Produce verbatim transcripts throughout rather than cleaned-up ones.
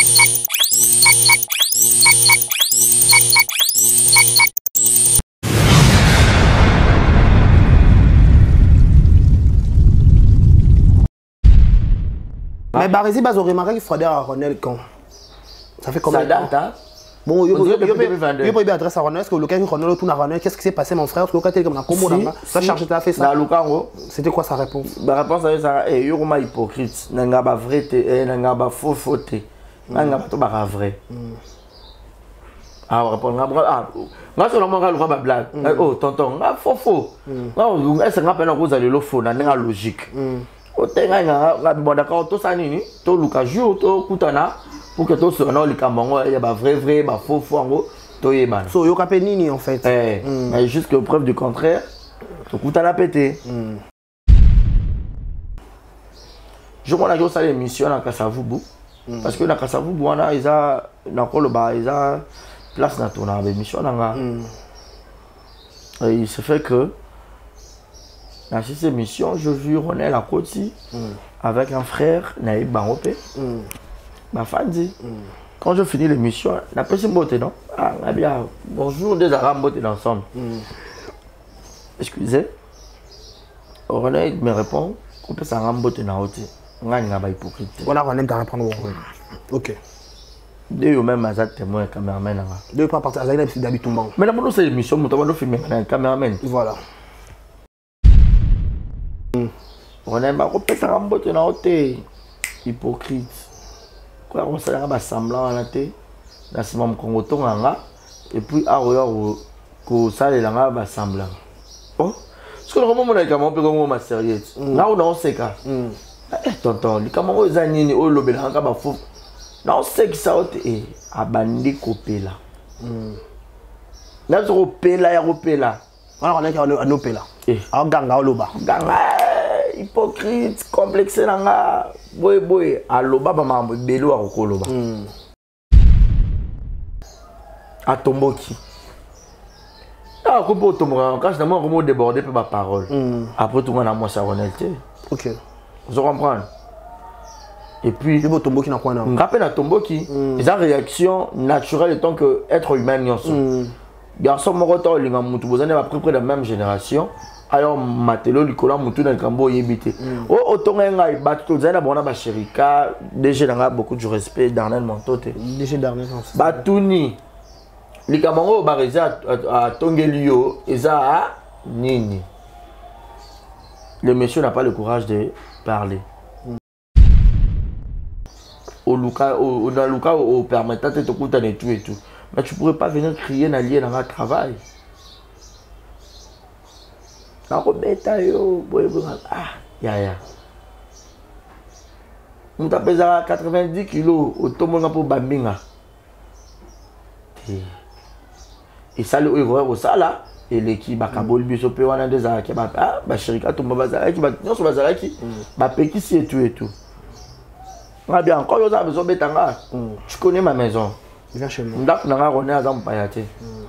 Mais Barési, vous aurez remarqué qu'il faut à Ronel quand ça fait combien de temps? Ça date, hein? Bon, il y a pas eu d'adresse à Ronel. Est-ce que le cas Ronel tout à Ronel, qu'est-ce qui s'est passé, mon frère? Est-ce que le cas comme un combo là, ça charge ta fait ça? C'était quoi sa réponse? La réponse c'est ça, eh, yo ma hypocrite, n'anga ba vrai té, n'anga ba faux faux té, n'anga pas tout ba vrai. Ah, on répond ah, moi sur le moment le ba blague. Oh, tonton, nga faux faux. Non, est-ce que ngapena ko za le faux na nga logique. O tenga nga nga bon d'accord tout ça nini, to luka jour to kutana. Pour que tout ce nom, les Camerounais, il y a des vrais, vrais, des faux, faux, en gros, tout est ban. So, il y a pas nini en fait. Eh, mm. Mais jusqu'à preuve du contraire, tout coup, t'as pété. Mm. Je crois que ça l'émission à Kassavoubou. Mm. Parce que dans Kassavoubou, on a, ils ont, dans le bas, ils ont place dans ton émission. Mm. Et il se fait que, dans cette émission, je vis Ronel à côté, mm. avec un frère, Naïb Baropé. Mm. Ma femme dit, mm. quand je finis l'émission, la personne beauté, non? Ah, bien, bonjour, des arabes beauté ensemble. Mm. Excusez. René me répond, on peut s'en rendre beauté dans l'autre. On a une hypocrite. Voilà, on aime t'en répondre. Ok. Deux ou même à ça, témoin, caméraman. Deux pas partir à Zaïna, c'est d'habitude. Mais d'abord, c'est l'émission, on va filmer un caméraman. Voilà. René m'a dit, on peut s'en rendre beauté dans l'autre. Hypocrite. On s'est dit semblant en été, dans ce moment qu'on retourne et puis à regarder que ça les langues va semblant. Oh, ce que le moment on a quand même peu comme ma sérieux. Là on a sait quoi. Eh tonton, les camarades ils anini au lobby là on va fou. Là on sait que ça est à bandi copé là. Là sur copé là, il y a copé là. Alors on est à copé là. Eh, en ganga au loba. Ganga hypocrite, complexe nanga, boy boy, à loba ba mambo belo a kokoloba. A tomboki. Ah, ko po tomboka, quand je demande comment déborder par ma parole. Après tout le monde a moi sa honnêteté. OK. Vous comprenez? Et puis le tomboki na quoi na? Rappel à tomboki, les réaction naturelle tant que être humain nyonso. Garçon moroto linga mutu bozane à peu près de la même génération. Alors matelo likola mutu na kambo yebité o otonga ngai bato zana bona ba sherika déjà nga beaucoup de respect Darnel Montote déjà Darnel batuni likamango bareza à tongelio eza nini le monsieur n'a pas le courage de parler au luka au dans luka au permettant de te kuta et tout et tout mais tu pourrais pas venir crier na lié dans un travail. Ah, ya ya. Nous avons pesé quatre-vingt-dix kilos au tomon pour Bambinga. Et ça, le héros au sala. Et l'équipe a kabol biso pe wana des araki ba ah ba shirika to bazara ki ba nyonso bazara ki ba peki si et tout et tout. On bien encore yo za besoin betanga. Tu connais ma maison. Viens chez moi. Ndak na René azam payate.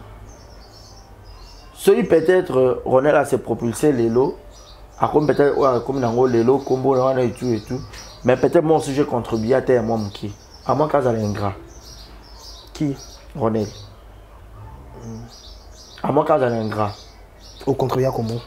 Celui peut-être Ronel a se propulsé les lots, à comme peut-être comme dans les lots, combo et tout et tout. Mais peut-être mon sujet contribue à terre moi qui, à moi quand elle est ingrat. Qui? Ronel. À moi quand elle est ingrat. Au contribuer comment?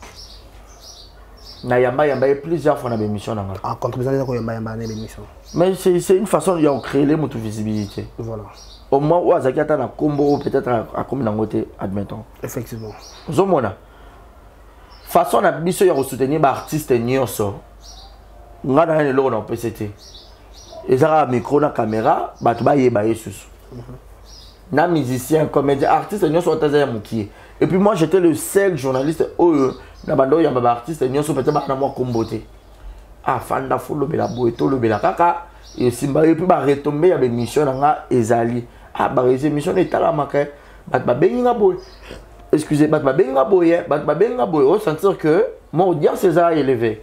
Na yamba yamba plusieurs fois dans l'émission là. Ah contribuer à yamba yamba dans l'émission. Mais c'est une façon de créer les mots de visibilité. Voilà. Au moins, où Azaki a un combo peut-être à comme dans côté, admettons. Effectivement. Zomona. Façon à biso ya soutenir ba artiste nyonso. Nga na le on P C T. Ezara micro na caméra, ba to ba yeba yesusu. Na musicien, comédien, artiste nyonso taza mukie. Et puis moi j'étais le seul journaliste oh na bando ya ba artiste nyonso peut-être ba na moi comboté. Ah fanda fulo bela boeto lo bela kaka. Et simba et puis ba retomber ya émission nga ezali. Ah bah les émissions est à la marque bat ba benga boy excusez bat ba benga boy bat ba benga boy on sentir que mon audience est élevé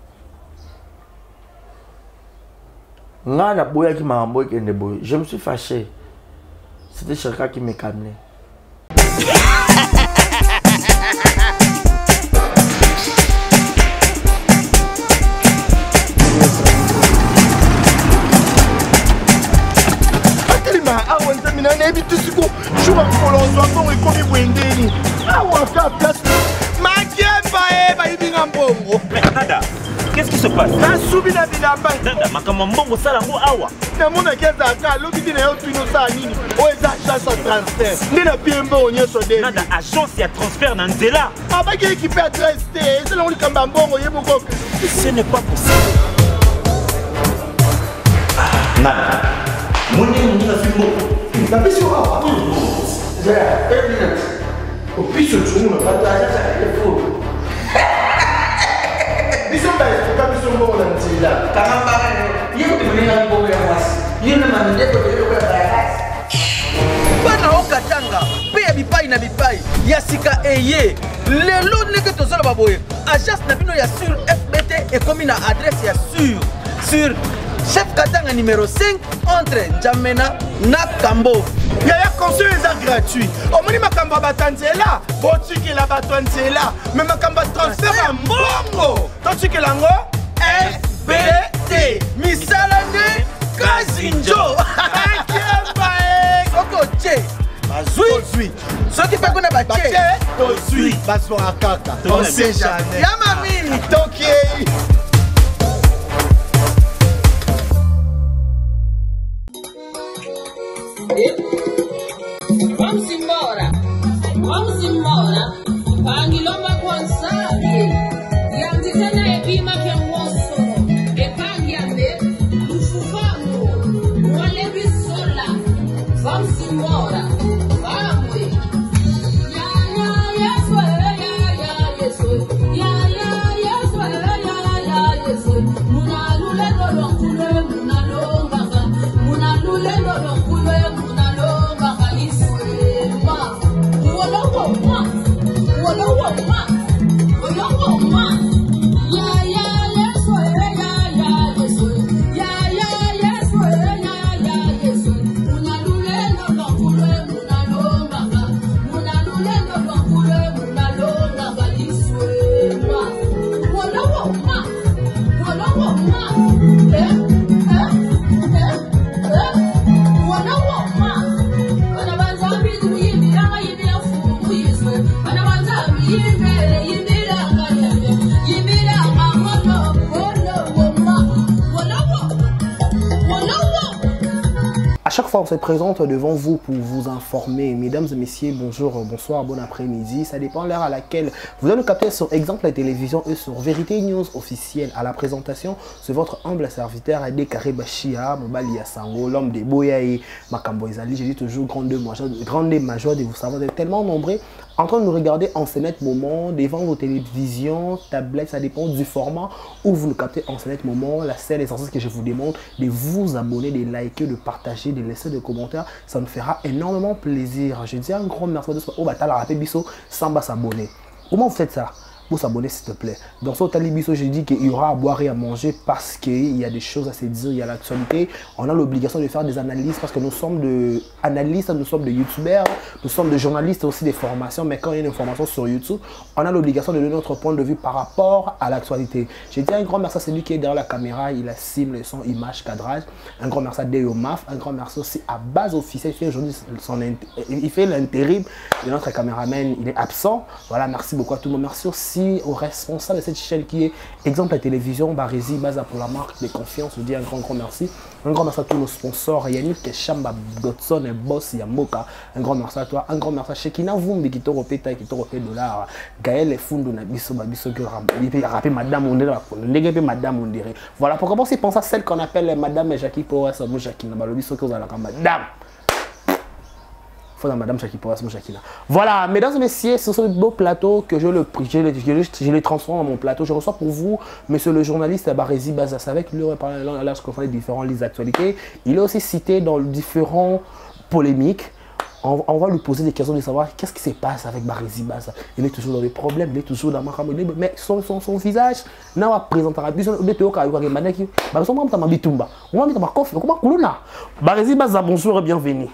nga na boya qui m'a envoyé kende boy je me suis fâché c'était Cherka qui me calmait. Ah, on s'est mis un habit tout ce qu'on joue à Colombo et comme il Wendeni. Ah, on a fait la place. Ma gueule, bah, il vient en bongo. Nada, qu'est-ce qui se passe? La soubi na bilamba. Nada, ma kamambongo salango awa. Na mona keza aka, l'obiti na yo tuno sa nini. O eza agence à transfert. Ndi na piembo onye so de. Nada, agence ya transfert na nzela. Ah, bah, qui équipe adresse te. C'est là où le kambambongo yeboko. Ce n'est pas possible. Nada. Mon Dieu, mon Dieu, c'est bon. La mission va. J'ai un minute. Au plus, je ne me pas de l'argent, ça fait faux. Mission pas, c'est pas mission bon dans le là. Caramba, il y a des gens qui ont été il y a des gens qui ont été bana okatanga pe ya bipai na bipai ya sika eye lelo ndenge tozala baboye agence na bino ya sur F B T ekomi na adresse ya sur sur chef katanga numéro cinq entre Njamena na Kambo. Yaya conseil est gratuit. Au moins makamba batanzela, botiki la batanzela, mais makamba transfert à mbongo. Totiki lango F B T. Misalane Kazinjo. Oko che. Bazui. Ce qui fait qu'on a baché. Bazui. Bazo akaka. On sait jamais. Yamami. Toki. Vamos embora, vamos embora. Pangilomba konsali, yanditena epima ke moso, epangiambe, ufufango, wale bisola. Vamos embora, vamos. Ya ya yeso, ya ya yeso, ya ya yeso, ya ya yeso. Muna lule dolon kule, muna longa, muna lule dolon kule, muna longa. À chaque fois, on se présente devant vous pour vous informer. Mesdames et messieurs, bonjour, bonsoir, bon après-midi. Ça dépend de l'heure à laquelle vous allez nous capter sur Exemple la télévision et sur Vérité News officielle. À la présentation, c'est votre humble serviteur Adé Karibachia, Mobali Sango, l'homme des Boyaï, Makambo Ezali. Je dis toujours grande major, grande major de vous savoir, vous êtes tellement nombreux en train de nous regarder en ce net moment devant vos télévisions, tablettes, ça dépend du format où vous nous captez en ce net moment. La seule essentielle que je vous demande de vous abonner, de liker, de partager, de laisser des commentaires, ça nous fera énormément plaisir. Je dis un grand merci de ce au batal à Bisso sans s'abonner. Comment vous faites ça? Vous s'abonner s'il te plaît. Dans ce Talibiso, je dis qu'il y aura à boire et à manger parce qu'il y a des choses à se dire, il y a l'actualité. On a l'obligation de faire des analyses parce que nous sommes de analystes, nous sommes de youtubeurs, nous sommes de journalistes aussi des formations. Mais quand il y a une information sur YouTube, on a l'obligation de donner notre point de vue par rapport à l'actualité. Je dis un grand merci à celui qui est derrière la caméra, il assume le son, image, cadrage. Un grand merci à Deomaf, un grand merci aussi à Base Officielle. Il fait aujourd'hui son il fait l'intérim de notre caméraman, il est absent. Voilà, merci beaucoup à tout le monde. Merci aussi aux responsables de cette chaîne qui est Exemple la télévision, Barési, Baza pour la marque de confiance. Je dis un grand grand merci. Un grand merci à tous nos sponsors, Yannick Chamba, Godson et Boss Yamoka. Un grand merci à toi, un grand merci à Shekina Vumbi qui t'a repé taille, qui t'a repé dollar. Gaël et Fundo Nabiso, Babiso, qui a rappelé Madame Ondera, Madame Ondera. Voilà pourquoi on pense à celle qu'on appelle Madame Jackie Powers, Jackie Nabalobiso, qui a la Madame. Madame Jackie Powers, Jackie. Voilà, mesdames et messieurs, sur ce beau plateau que je le je le, je le, je le transforme dans mon plateau, je reçois pour vous monsieur le journaliste Barési Bazas avec lui on parle lorsqu'on fait les différents listes d'actualité. Il est aussi cité dans différents polémiques. On, on va lui poser des questions de savoir qu'est-ce qui se passe avec Barési Baza. Il est toujours dans des problèmes, il est toujours dans ma mais son, son, son visage n'a pas présenté à la vision de Théo Kayouka Manaki. Barési Baza m'a bitumba. On m'a dit ma coffre, comment Kuluna. Barési Baza, bonjour et bienvenue.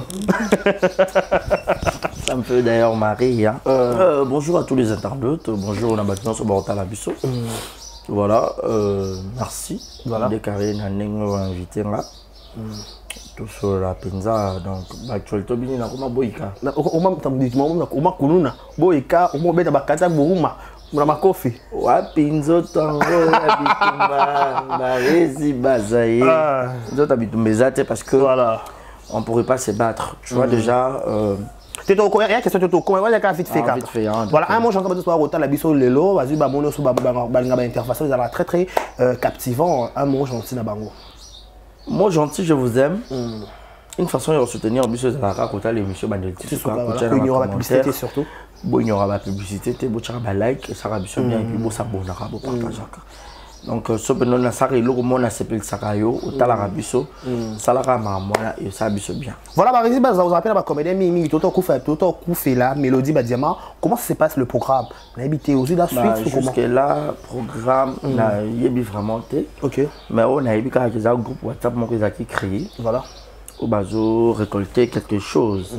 Ça me fait d'ailleurs marrer. Hein. Euh, euh, bonjour à tous les internautes, bonjour on a maintenant sur Bortal Abisso. Mm. Voilà, euh, merci. Voilà. Déclaré Nanengo invité là. Mm. tout sur la penza donc l'actualité bini na koma boyika au moins tamdi moment au moins kununa boyika au moins beta bakata buruma na makofi wa pinzo tango ya bitumba ba rezi bazaye nzota bitumba zate parce que voilà on pourrait pas se battre tu vois déjà euh tu te connais question tu te connais ouais vite fait vite fait voilà un mot j'entends pas autant la biso lelo vas-y ba mono sous ba ba ba interface ça très très captivant un mot gentil na bango. Moi gentil, je vous aime. Mm. Une façon de soutenir M. Zalaka côté l'émission Bandelti. Il y aura la publicité surtout. Bon, il y aura la publicité, il y aura la like, ça va bien et puis bon ça bonara, bon partage. Donc ce que nous avons fait, le monde a s'appelé Sakayo, au Talarabiso, Salara Mamola et ça biso bien. Voilà, bah vas-y, bah vous rappelez la comédie Mimi, Toto Koufé, Toto Koufé là, Mélodie Badiama. Comment ça se passe le programme? On a habité aux yeux de la suite ou comment? Jusque là, programme, on a yébi vraiment té. Ok. Mais on a yébi quand il y a un groupe WhatsApp mon qui créé. Voilà. Au bazo récolter quelque chose.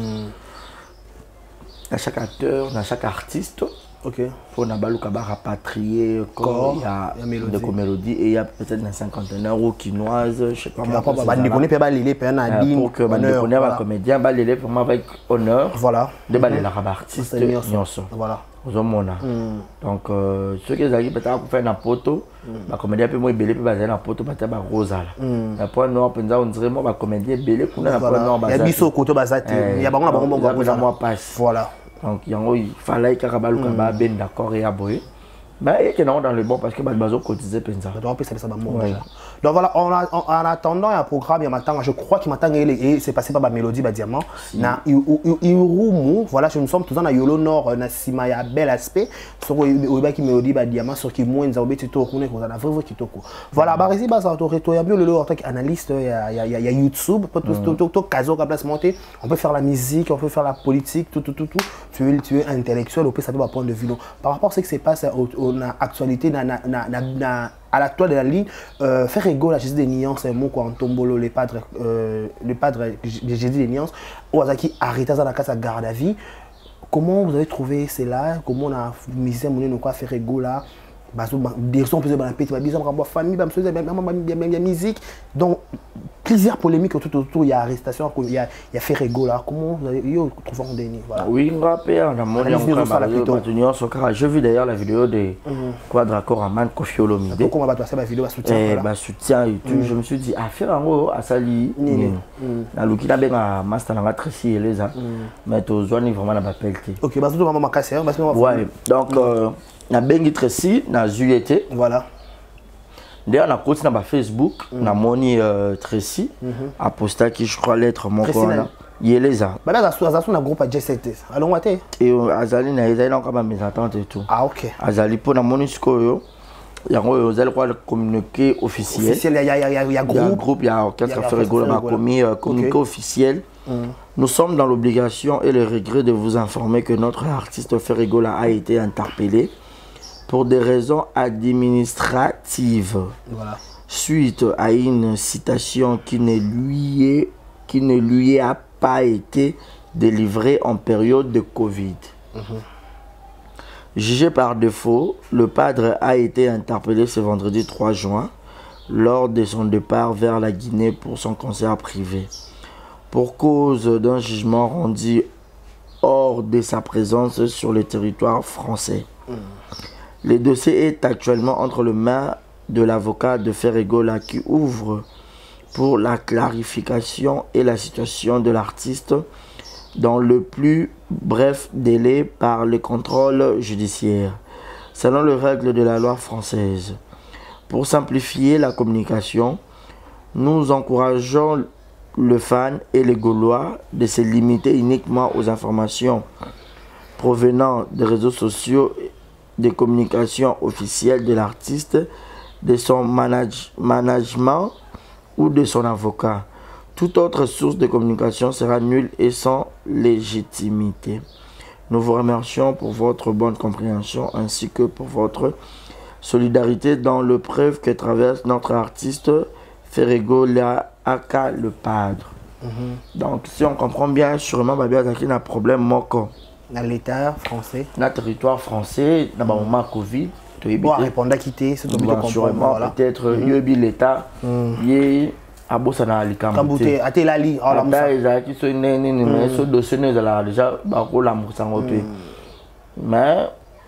À chaque acteur, à chaque artiste. Ok. Pour Nabalouka rapatrier corps, il y a des mélodies et il y a peut-être une cinquantaine d'euros quinoises, je sais pas. Pour que les comédiens, pour moi avec honneur. Voilà. De baler la artiste. Voilà. Donc ceux qui ont peut-être faire un poteau, les comédiens peuvent moi belé peut baser un poteau peut-être un rosa. La point noir on dirait moi comédien belé pour la point noir. Il y a biso côté basate. Il y a pas on va moi passe. Voilà. Donc il fallait que Rabalou Kaba ben d'accord et aboyé. Ben il est dans le bon parce que Bazo cotisait penza. Donc voilà, on a, en attendant un programme, il m'attend, je crois qu'il m'attend et c'est passé par ma mélodie ba diamant. Na Irumu, voilà, je me sommes tous dans la Yolo Nord, na Simaya bel aspect. Sur Oiba qui mélodie ba diamant sur qui moins nzaobe tito kune ko na vrai qui toko. Voilà, ba resi ba ça to reto ya bio le en tant qu'analyste, il y a il y a YouTube, peut tout tout tout caso à place monter, on peut faire la musique, on peut faire la politique, tout tout tout tout. Tu es tu es intellectuel, au plus ça peut point de vue. Par rapport à ce qui se passe au actualité na na na à la toile de la ligne, euh, faire égaux la Jésus des nuances, un mot quoi en tombolo, les padres, euh, le padre Jésus des nuances, Ozaki arrêté dans la case à garde à vie. Comment vous avez trouvé cela? Comment on a misé mon nous quoi faire égaux là? Des sons plus dans la petite famille, musique. Donc plusieurs polémiques tout autour, il y a arrestation, il y a il y a fait égaux là. Comment vous avez trouvé en dernier? Oui, on rappelle, on a mon j'ai vu d'ailleurs la vidéo de Quadracor Aman Kofi Olomide. Comment va passer la vidéo à soutien? Bah soutien et tout, je me suis dit affaire en gros à Sali. Na Lukina ben à master na Tracy Eleza. Mais to zone vraiment na ba pelleté. OK, bah tout maman casser, parce que ouais. Donc na bengi Tracy na Juliette. Voilà. D'ailleurs, on a continué sur Facebook, on a moni Tracy, a posté qui je crois l'être mon corps. Yeleza. Bah là, ça a un groupe à J sept. Allons voir. Et Azali na Azali encore pas mes attentes et tout. Ah ok. Azali pour na moni scoyo. Il y a un Azali quoi le communiqué officiel. Officiel, il y a il y a il y a groupe. groupe, il y a orchestre fait rigoler ma commis communiqué officiel. Nous sommes dans l'obligation et le regret de vous informer que notre artiste Ferrigola a été interpellé pour des raisons administratives, voilà. Suite à une citation qui ne lui est, qui ne lui a pas été délivrée en période de Covid. Mm-hmm. Jugé par défaut, le padre a été interpellé ce vendredi trois juin lors de son départ vers la Guinée pour son concert privé. Pour cause d'un jugement rendu hors de sa présence sur le territoire français. Mm. Le dossier est actuellement entre les mains de l'avocat de Ferrigola qui ouvre pour la clarification et la situation de l'artiste dans le plus bref délai par le contrôle judiciaire, selon les règles de la loi française. Pour simplifier la communication, nous encourageons le fan et les Gaulois de se limiter uniquement aux informations provenant des réseaux sociaux des communications officielles de l'artiste, de son manage management ou de son avocat. Toute autre source de communication sera nulle et sans légitimité. Nous vous remercions pour votre bonne compréhension ainsi que pour votre solidarité dans le preuve que traverse notre artiste Ferrigola aka le padre. Mm-hmm. Donc si on comprend bien, sûrement Babia Zaki n'a problème moko. Dans l'État français. Dans le territoire français, dans le moment Covid, tu as répondre à quitter, c'est sûrement peut-être il y a l'État, il y a abosa na likambo Kambute ate lali ala musa. ata ezalaki so nini ni mais so dossier no ezalaka déjà bakolamusa yango te mais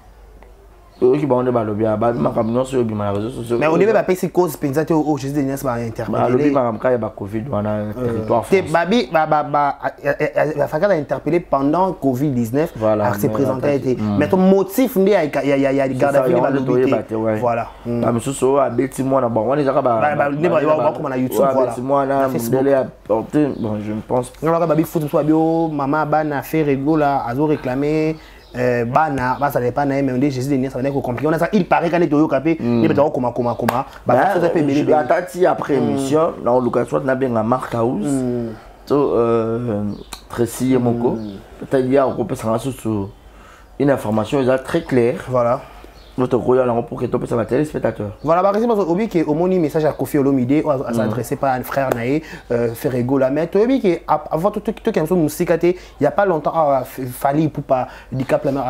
oyoki bango nde balobi makambo nyonso oyo obima na réseau sociaux Mais au début bapesi cause penza te o Jésus de Nias ba interpellé. balobi makambo kaka ya bacovid wana territoire Te France babi ba ba ba Faka a interpellé pendant Covid dix-neuf. Voilà, Alors c'est mais présenté attends, été. mm. Mais ton motif il y a il y a il y a garde à vue ba voilà. bamisusu oyo abeti mwana bon wana ezaka bakoma na YouTube voilà. abeti mwana mondele aporte bon je ne pense pas Non, babi foot so bio maman bana fait rigola azo réclamer euh bana ba ça dépend na mais on dit Jésus de Nias ça va être compliqué. On a ça il paraît quand est toyo capé il peut comment comment comment ba ça peut belé belé. atati après émission na luka soit na benga Mark House to euh Tracy Moko peut-être il y a on peut s'en sur une information est très claire. Voilà. Notre royal pour que tu puisses avoir téléspectateurs. Voilà, par exemple, au but que au moni message à Kofi Olomide à s'adresser par un frère naé Ferrego la mettre au but que avant tout tout qui a musique il y a pas longtemps fallait pour pas du cap la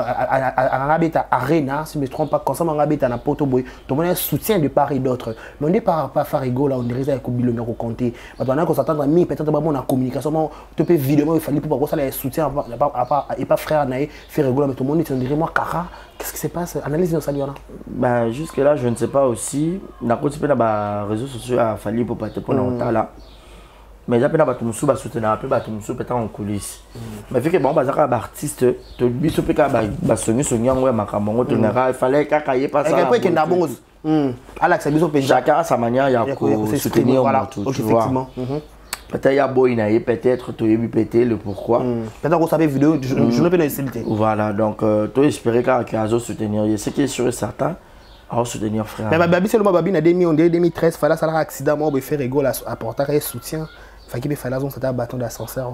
à Arena si je me trompe pas quand ça m'arrête à Poto Boy tout le monde soutien de part et d'autre mais on est par par Ferrego là on dirait ça comme bilan au compter maintenant qu'on s'attend à mi peut-être pas bon en communication tu peux vidéo il fallait pour pas ça les soutien et pas frère naé Ferrego là mais tout le monde on dirait moi Kara. Qu'est-ce qui se passe? Analyse dans ça, bah, jusque-là, je ne sais pas aussi. Na côté de les réseaux sociaux a fallu pour pas te prendre en là. Mais j'ai pas tout musu ba soutenir un peu ba tout musu peut-être en coulisses. Mais vu que bon ba zaka ba artiste te biso pe ka ba ba soni soni ngwe makambo to nera il fallait ka kaye pas ça. Et après que ndabongo. Alex biso pe chacun à sa manière il y a soutenir voilà, tout effectivement. Peut-être il y a Boinaï, peut-être tu as pété le pourquoi. Peut-être que vous savez vidéo, je ne peux pas essayer. Voilà, donc tu espérais qu'à Azo soutenir. Ce qui est sûr et certain, à soutenir frère. Mais Babi, c'est le Babi, en deux mille treize, il fallait un accident, moi, il fait rigolo, apporter un soutien. Il fallait qu'il fallait un bâton d'ascenseur.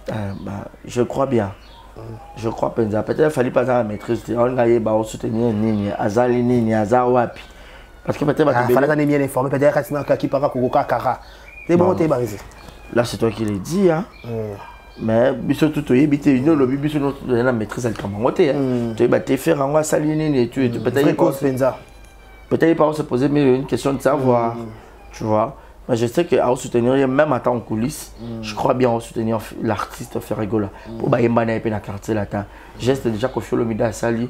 Je crois bien. Je crois peut-être qu'il fallait pas la maîtrise. On a eu soutenir Nini, Azali Nini, Azawapi. Parce que peut-être il fallait un bien informé, peut-être qu'il fallait un Kouka Kara. C'est bon, tu es barisé. Là, c'est toi qui l'as dit, hein. Mm. Mais biso tout tu es une lobby biso notre la maîtrise elle comment monter tu vas te faire en saliner et tu peut-être pas peut-être pas se poser mais une question de savoir tu vois. Mais je sais qu'à soutenir même à temps en coulisses je crois bien à soutenir l'artiste Ferrego là pour ba yembana et na quartier là temps geste déjà Kofi Olomide a sali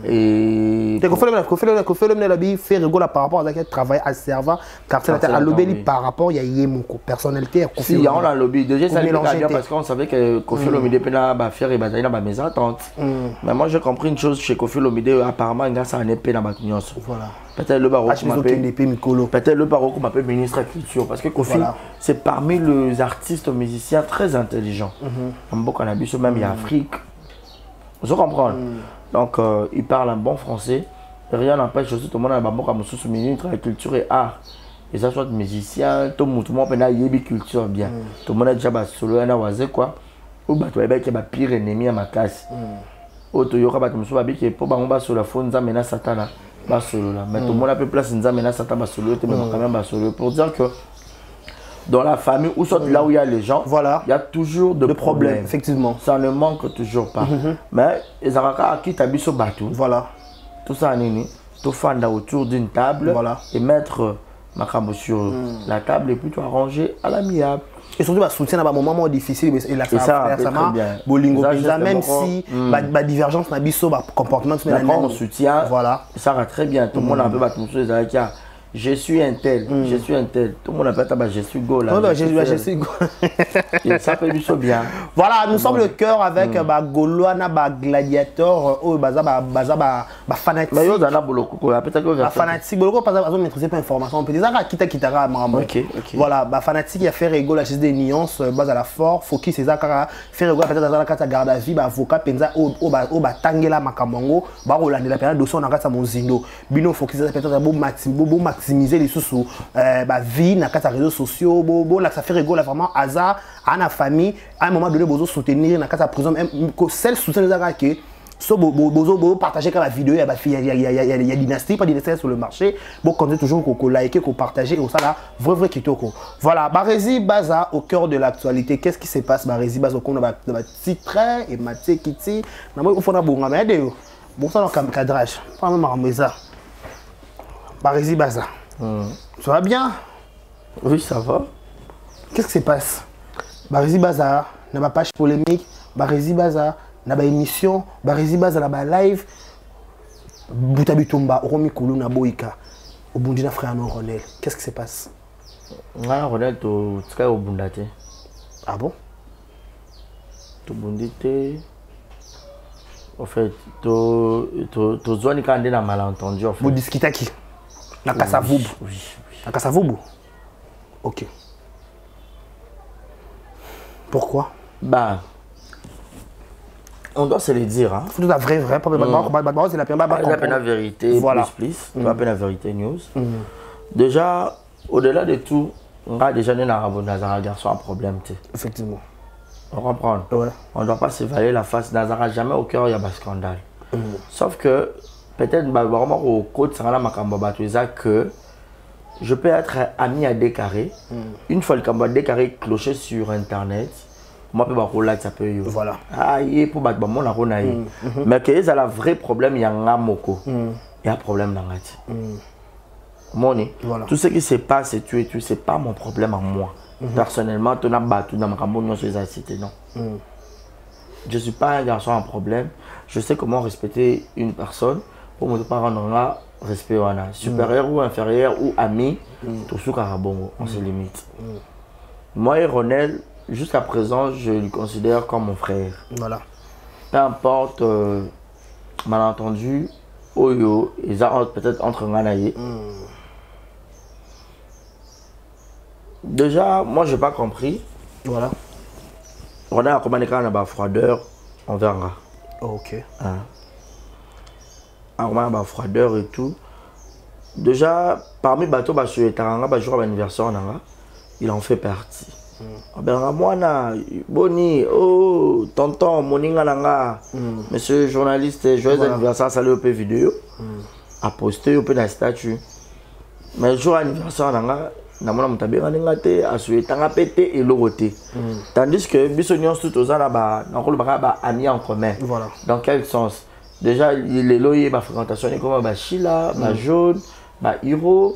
et Kofi Olomide Kofi Olomide Kofi Olomide lobby Ferrego là par rapport à quel travail à servant quartier là à lobby par rapport il y a yemoko personnalité à Kofi Olomide. Si on a lobby déjà ça bien parce qu'on savait que Kofi Olomide pena ba faire et bataille na ba maison attente. Mais moi j'ai compris une chose chez Kofi Olomide apparemment il y a ça un épée dans ba nyonso. Voilà. Peut-être le barreau peut-être le barreau qu'on m'appelle ministre de la culture parce que Kofi voilà. C'est parmi les artistes musiciens très intelligents. En beaucoup en abus même il y a Afrique. Vous comprenez. Donc euh, il parle un bon français. Rien n'empêche aussi tout le monde a beaucoup comme sous ministre de la culture et art. Et ça soit musicien, tout le monde tout le monde peut y culture bien. Tout le monde a déjà ba solo na waze quoi. Ou ba to eba qui ba pire ennemi à ma casse. Ou to yoka ba to muso ba bi qui pour ba on ba solo fonza mena satana. Basolo là. Mais tout le monde a peu place dans maintenant ça basolo tu même quand même basolo pour dire que dans la famille ou soit là où il y a les gens voilà il y a toujours de, de problèmes. Problèmes effectivement ça ne manque toujours pas mm -hmm. Mais les araka qui t'habitent au bateau voilà tout ça nini tout fan autour d'une table voilà et mettre ma camo sur mm. la table et puis tout arranger à l'amiable. Et surtout, bah, soutien à un moment difficile, et là, ça va faire ça, Bolingo Pizza, même si la divergence n'a pas de comportement, mais on soutient, voilà. Ça va très bien. Tout le monde a un peu battu je suis un tel, mm. je suis un tel. Tout le monde a fait tabac, je suis go là. Non, non, je, je, je suis go. Ça fait du bien. Voilà, nous sommes le cœur avec mm. bah, Goloana, bah, gladiateur, oh, baza, bah, baza, bah, bah, fanatique. Mais yo, dana boloko, peut-être que. Bah, fanatique, boloko, pas besoin de maîtriser pas information. On peut dire, ah, kita, kita, maman. Ok, ok. Voilà, bah, fanatique, il a fait rigolo, la chaise des nuances, base à la fort, focus, c'est ça, fait rigolo, peut-être dans la carte à garde à vie, bah, avocat, penza, oh, oh, bah, oh, bah, tangela, makamongo, bah, Rolande, la période de son, on a à mon zindo. Bino, focus, peut-être un beau maximiser les sous euh, bah, vie na les réseaux sociaux bo bo là ça fait rigolo vraiment hasard à la famille à un moment donné besoin soutenir na la prison même celle soutien les gars que so bo bozo bo partager la vidéo il y a il y a il y a dynastie pas dynastie sur le marché bon quand toujours qu'on liker qu'on partager et ça là vrai vrai qui toko voilà Barési Baza au cœur de l'actualité qu'est-ce qui se passe Barési Baza au cours de ma titre et Mathieu Kiti na moi il faut na bonga mais de bon ça dans cadrage pas même armer ça Barési Baza. Mmh. Ça va bien? Oui, ça va. Qu'est-ce qui se passe? Barizi Bazar, na ba page polémique, Barizi Bazar, na ba émission, Barizi Bazar na ba live. Boutabitumba, Romi Koulou na Boïka. Au Bundina frère non Ronel. Qu'est-ce qui se passe? Nga Ronel to tika au Bundate. Ah bon? To Bundite. En fait, to to to zone quand on a malentendu en fait. Vous discutez qui? Na Kassavoub. Oui, oui. Na Kassavoub. OK. Pourquoi? Bah on doit se le dire hein. Faut tout la vraie vraie problème. C'est la peine la peine la vérité voilà. plus plus. La peine la vérité news. Déjà au-delà de tout, on a déjà un Nazara garçon un problème. Effectivement. On comprend. Ouais. On ne doit pas se valer la face. Nazara jamais au cœur il y a un scandale. Mm. Sauf que peut-être vraiment au côté Sarala Makamba que je peux être ami à Décarré. Mm. Une fois le Kamba Décarré cloché sur internet, moi je peux pas ça peut. Voilà. Ah il pour battre mon la ronaï. Mais que ça la vrai problème il y a un moko. Il y a un problème dans la tête. Money. Voilà. Tout ce qui se passe et tu es tu c'est pas mon problème à moi. Mm-hmm. Personnellement, tu n'as pas tout dans ma campagne sur les cités, non. Mm. Je ne suis pas un garçon en problème. Je sais comment respecter une personne pour ne pas rendre un respect à un supérieur mm. ou inférieur ou ami. Mm. Tout ce carabongo, on mm. se limite. Mm. Moi et Ronel, jusqu'à présent, je le considère comme mon frère. Voilà. Peu importe euh, malentendu, oyo, ils ont peut-être entre Nganaye. Mm. Déjà, moi, je n'ai pas compris. Voilà. On a commandé quand on a froideur envers moi. Oh, ok. Hein. On a une froideur et tout. Déjà, parmi les bateaux, sur les terrains, le jour de l'anniversaire, il en fait partie. Mm. Ben, moi, Boni, oh, tonton, Moninga, mm. monsieur journaliste, joyeux voilà. Anniversaire, salut au P vidéo. Mm. A posté au P dans la statue. Mais le jour de l'anniversaire, namona mutabera ngate asué tanga pété et l'oroté tandis que bisonion tout aux ana ba nakolo ba ba ami en commun. Voilà. Dans quel sens? Déjà les loyers ba fréquentation comme ba Chila ba jaune ba Hiro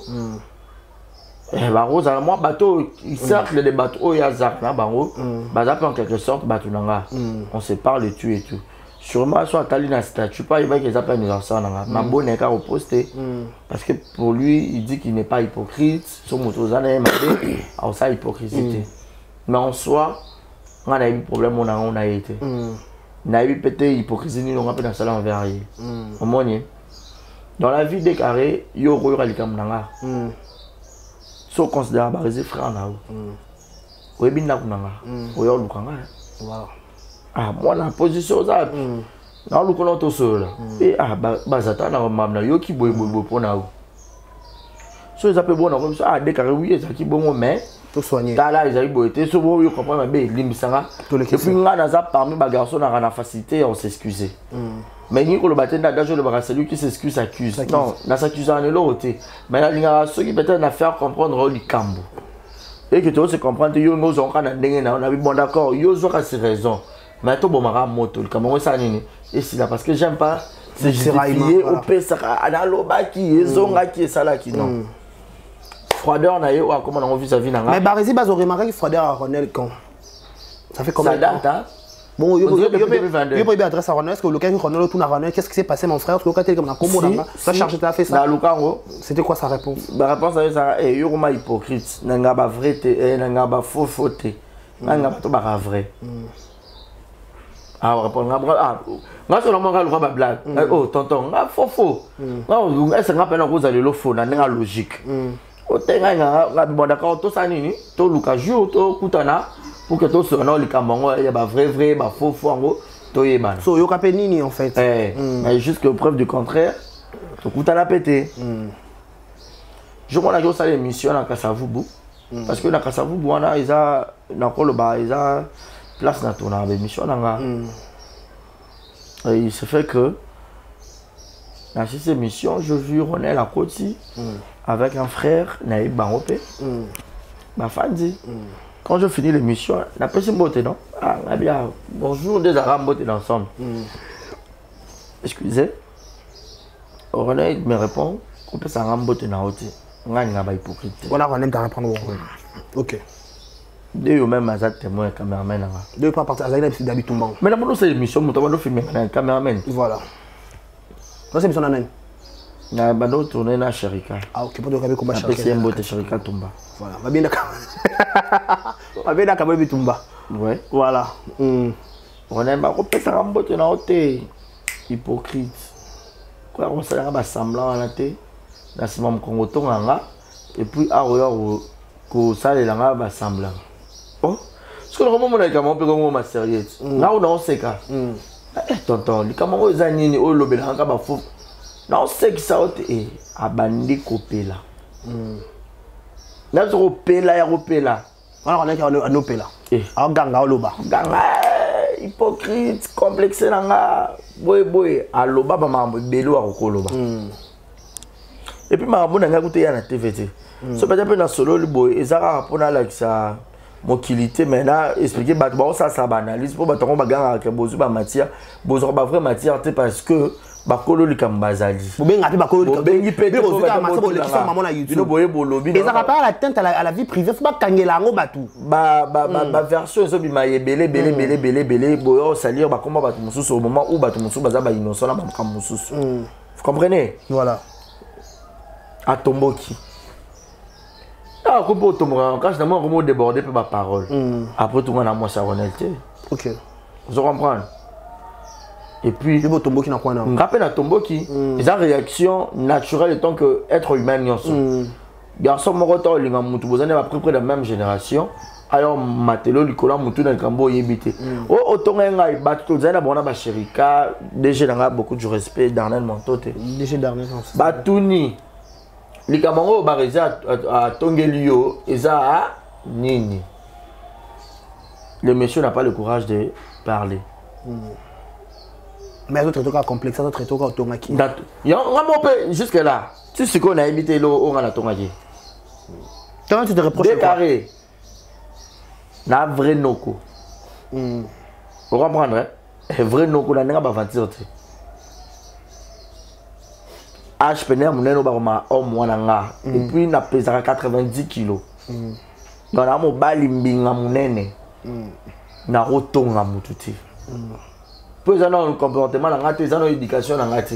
eh ba rose moi bateau il cercle des bateaux ya zak na bango ba zap en quelque sorte bateau nanga on se parle de tu et tout. Sûrement soit tali na statut pas il va qu'ils appellent nous ensemble nanga ma bonne ka reposter parce que pour lui il dit qu'il n'est pas hypocrite son moto zana mabé alors ça hypocrisie mais en soi on a eu problème on a on a été on a eu peut-être hypocrisie ni on a pas dans ça envers lui au moins dans la vie des carrés yo ro yo likam nanga so considère Barizi frère na o o ebinda kunanga o yo lukanga voilà. Ah, moi la position ça. Non, le colon tout seul. Et ah, bazata na mamna yo ki boy boy boy pour na. So ils appellent bon comme ça. Ah, décarré oui, ça qui bon mais tout soigner. T'as là ils arrivent boité. So bon yo comprend ma bé limbisanga. Et puis nga na za parmi ba garçon na na facilité on s'excuser. Mais ni ko le batenda d'ailleurs le bara celui qui s'excuse s'accuse. Non, na s'accuse en l'autre. Mais la linga ceux qui peut-être na faire comprendre le cambo. Et que tu se comprendre yo nous on kana ndenge na on a bon d'accord, yo zo ka c'est raison. Mais tout bon mara moto le Cameroun ça nini et c'est là parce que j'aime pas c'est justifié au pesa ana loba ki ezonga ki sala ki non froideur na yo comment on vit sa vie na mais Barizi bazo remarqué que froideur à Ronel quand ça fait combien de temps bon yo yo yo peut adresse à Ronel est-ce que le cas Ronel tout na Ronel qu'est-ce qui s'est passé mon frère parce que quand comme na combo na ça chargé tu as fait ça dans Lukango c'était quoi sa réponse la réponse ça est yo ma hypocrite na nga ba vrai na nga ba faux faute na nga ba to ba vrai. Ah, on ah, moi seulement le roi blague. Oh, tonton, ah, faux faux. Non, est-ce que rappelle que vous allez le faux dans la logique. Oh, tenga nga bon d'accord, tout ça nini, tout Lucas joue, tout kutana pour que tout soit non le Cameroun, il y a pas vrai vrai, pas faux faux en gros, tout y est ban. So yo capé nini en fait. Eh, mais jusque preuve du contraire, tout kutana pété. Je crois que ça l'émission dans Kassavoubou parce que dans Kassavoubou on a ils a dans le bas ils a place dans ton émission mm. Et il se fait que dans cette émission je vis Ronel à côté mm. avec un frère Naïb Banopé mm. ma femme dit mm. quand je finis l'émission la personne beauté non ah bien bonjour des arabes beauté ensemble mm. excusez Ronel me répond qu'on peut s'en beauté na hauteur on a une hypocrite voilà Ronel t'a répondre ok Deux yo même azat témoin caméraman. Deux pas partir Azaïna d'Abitumba. Mais la mono c'est l'émission, mon tableau filmé un caméraman. Voilà. Non c'est mission nanen. Na bando tourner na Sherika. Ah OK, pour te regarder comment Sherika. C'est un beau Sherika Tumba. Voilà, va bien d'accord. Va bien d'accord Bitumba. Ouais. Voilà. Mm. On aime pas repéter un beau na hôtel. Hypocrite. Quoi on s'est là semblant na té. Na sima mkongo tonganga et puis a royo ko salela ba semblant. Oh, ce que le moment on a comment peut comment ma sérieux. Là on a seka. Eh tonton, li comment aux anini o lobela nga ba fou. Là on sait que ça eh abandi kopela. Là zo pela ya kopela. Alors on est en opela. Eh, en ganga loba. Ganga hypocrite, complexe nga boy boy aloba ba mambo belo a kokoloba. Et puis ma bonne nga kuté ya na T V T. So peut-être na solo li boy ezara pona la ça motilité maintenant expliquer ba ba ça ça banalise pour ba tongo ba ganga ke bozu ba matière bozu ba vrai matière parce que ba kolo li kambazali. Bobenga pe ba kolo li bengi pete bozu ka masabo le kiso maman na YouTube. No boye bolobi. Et ça rappelle la tente à la, à la vie privée, faut pas kangela ngo batu. Ba ba ba version so bi maye belé belé belé belé belé boyo salir ba comment batu mususu au moment où batu mususu baza ba innocent na ba kam mususu. Vous comprenez? Voilà. À Tomboki. Ah, quand on tombe, quand je suis débordé par ma parole. Après tout, on a moins sa honnêteté. Ok. Vous comprenez? Et puis, il y a Tomboki dans quoi? On rappelle à Tomboki, ils ont une réaction naturelle tant que être humain. Garçon, mon retour, il y a à peu près de la même génération. Alors, Matelo, Nicolas, Moutou, dans le Cambo, il y a oh, autant qu'il y a un Sherika, déjà, beaucoup de respect, Darnel Montote. Déjà, Darnel Montote. Batouni. Les Camerounais barreza à Tongelio et ça Nini. Le monsieur n'a pas le courage de parler. Mais d'autres trucs complexes, d'autres trucs automatiques. Jusque là, tu sais qu'on a évité l'eau on a la tongaki. Comment tu te reproches? Décarré. Na vrai noko. Vous comprenez? Vrai noko la n'est pas vingt-six. H P N R mon ba homme wana et puis na pesera quatre-vingt-dix kilos. Dans la mo bali mbinga munene. Na rotonga mututi. Peu ça un comportement na ngati ça une éducation na ngati.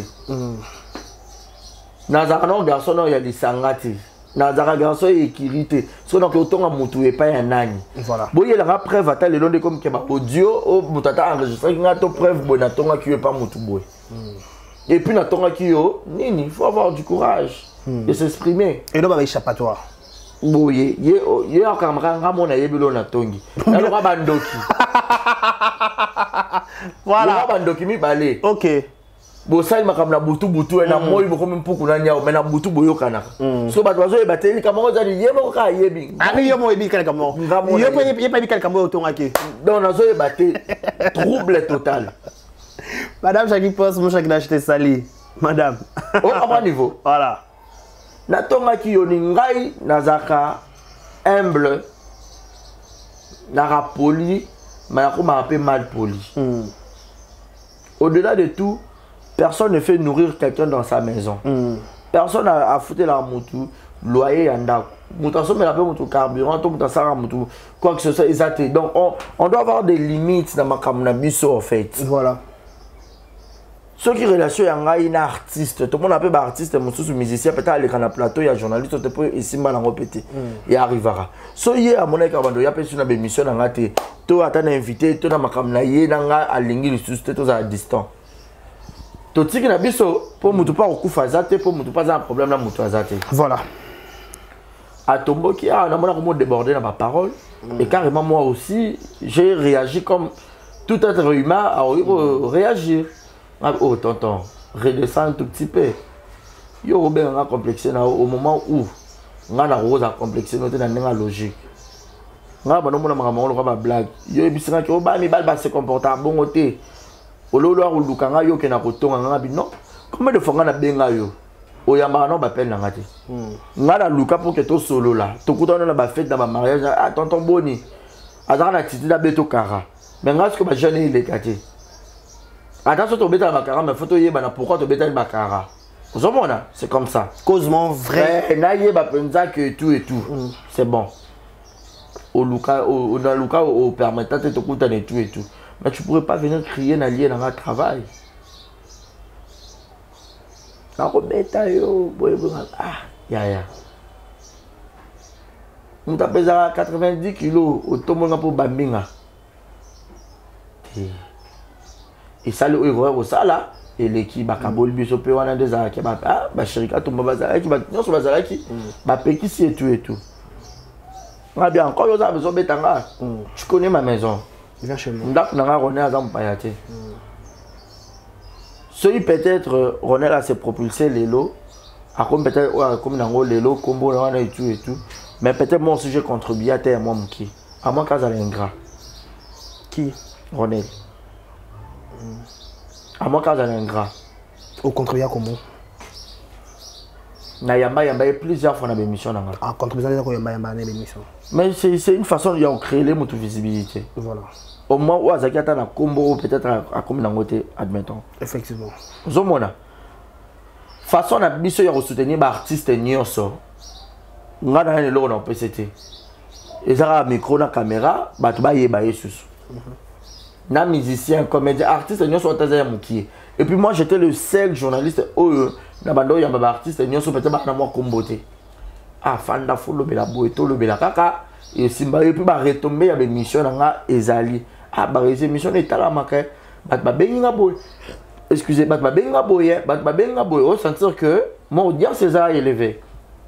Na za no garçon no ya lisangati. Na za garçon équité. So donc rotonga mutu et pas ya nani. Voilà. Boye la preuve ata le londe comme ke ba audio o mutata enregistrer ngato preuve bona tonga ki pas mutu boy. Et puis, il faut avoir du courage de s'exprimer. Et là, il y a échappatoire. Oui, il y a un camarade qui a tongi. Il y a un bandoki. Voilà. Il y a un bandoki qui balé. Ok. Bon, ça, il m'a dit butu butu et na moi il m'a dit pour qu'on aille mais na butu boyo kana. So ba dozo e bateli camarade dit yemo ka yebi. Ah yemo e bi kana camarade. Yemo e pas bi kana camarade tongaki. Donc na zo e baté trouble total. Madame, chaque poste, mon chaque d'acheter sali. Madame. Oh, à mon niveau. Voilà. Natonga ki yoningai nazaka humble. Nara poli, mais nara peu mal poli. Mm. Au-delà de tout, personne ne fait nourrir quelqu'un dans sa maison. Mm. Personne n'a à foutre la moutou, loyer yanda. Moutasson mais la peu moutou carburant, tout moutasson moutou, quoi que ce soit exact. Donc on, on doit avoir des limites dans ma camunabiso en fait. Voilà. Ceux qui relationnent à un artiste, tout le monde appelle artiste, un musicien, peut-être aller dans le plateau, il y a un journaliste, tu peux ici mal en répéter. Il arrivera. So y a mon écart, il y a personne qui a émission dans la télé. Tu as un invité, tu as un camnaïe, dans la à l'ingénieur, tu es à distance. Tu sais que nabiso pour mutu pas au coup fazate, pour mutu pas un problème na mutu azate. Voilà. À Tomboki, ah, on a vraiment débordé dans ma parole. Et carrément moi aussi, j'ai réagi comme tout être humain a réagir. Oh, tonton, redescends un tout petit peu. Yo, Robert, on a complexé au moment où on a rose à complexer notre logique. On a une blague. Yo, il y a des gens qui se comportent bon côté. Au lieu de faire des choses, non. Combien de fois on a bien yo? O yamba non ba peine na ngati. Ngala luka pour que to solo là. To kuta na ba fête dans ma mariage. Ah tonton Boni. Azara na titi da beto kara. Mais ngas que ba jeune il est kati. Attention to beta bakara mais photo yeba na pourquoi to beta bakara. Vous comprenez? C'est comme ça. Causement vrai. Na yeba penza que tout et tout. C'est bon. au Luka, au Luka, au permettant de te coûter et tout et tout. Mais tu ne pourrais pas venir crier dans lié dans le travail. Ah, ya ya. Nous t'as pesé à quatre-vingt-dix kilos au tombeau pour Bambinga. Et ça, le héros au sala. Et l'équipe, bah, Kabul, Bissopé, on a des arcs, bah, ah, bah, Chérika, tombe, bah, Zalaki, bah, non, sur Bazalaki, bah, Pékissi et tout et tout. Ah, bien, quand vous avez besoin de Betanga, tu connais ma maison. Viens chez moi. Ndaku Nanga, René, Azam, Payate. Celui peut-être, René, là, s'est propulsé les lots, à comme peut-être, comme dans les lots, combo, on a et tout et tout. Mais peut-être, moi aussi, j'ai contribué à terre, moi, Mouki. À moi, quand j'ai un gras. Qui? René. À moi, quand j'ai un gras. Au contribuer comment? Na yamba yamba plusieurs fois dans l'émission. En contribution, il y a yamba l'émission. Mais c'est une façon de créer les mots de visibilité. Voilà. Au moins, où Azaki a un combo, peut-être à comme dans côté, admettons. Effectivement. Zomona. Façon à biso ya soutenir ba artiste nyonso. Nga na le logo na P C T. Ezara micro na caméra, ba to ba yeba yesusu. Na musicien, comédien, artiste nyonso ataza ya mukie. Et puis moi j'étais le seul journaliste oyo na bando ya ba artiste nyonso peut-être ba na moi komboté. Ah fanda fulo bela boeto lo bela kaka et simba et puis ba retomber ya be mission nga ezali. Ah ba réseau mission etala maka ba ba benga boy. Excusez, bat ba benga boy, bat ba benga boy, au sentir que mon audience est élevé.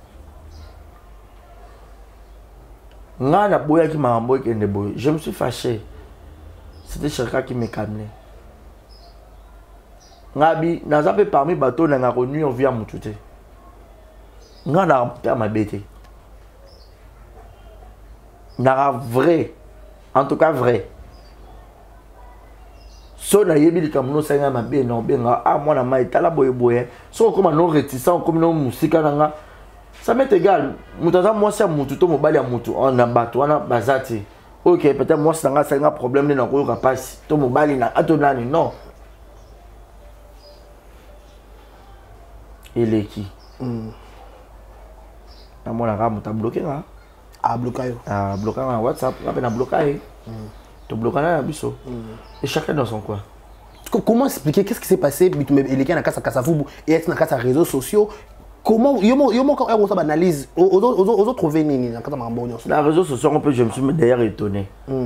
Nga na boya qui m'a envoyé kende boy, je me suis fâché. C'était Chérika qui m'a calmé. Nga bi naza pe parmi bateau na nga renu on vient mutute. Nga na père ma bête. Na vrai. En tout cas vrai. So na yebi likamno senga mabe na benga ah moi na mai tala boye boye so comme non réticent comme non musika nanga ça m'est égal mutaza moi c'est mutu to mobali ya mutu on a bato wana bazati OK peut-être moi c'est nga senga problème na ko passe to mobali na atonani non il est qui na moi na ga muta bloqué nga ah bloqué ah bloqué na WhatsApp na na bloqué tu bloques un biseau. Et chacun dans son coin. Comment expliquer qu'est-ce qui s'est passé et les gars dans casa vous et être dans casa réseaux sociaux comment yomo yomo quand on ça analyse aux autres aux autres venir dans casa mambonyo les réseaux sociaux on peut je me suis d'ailleurs étonné.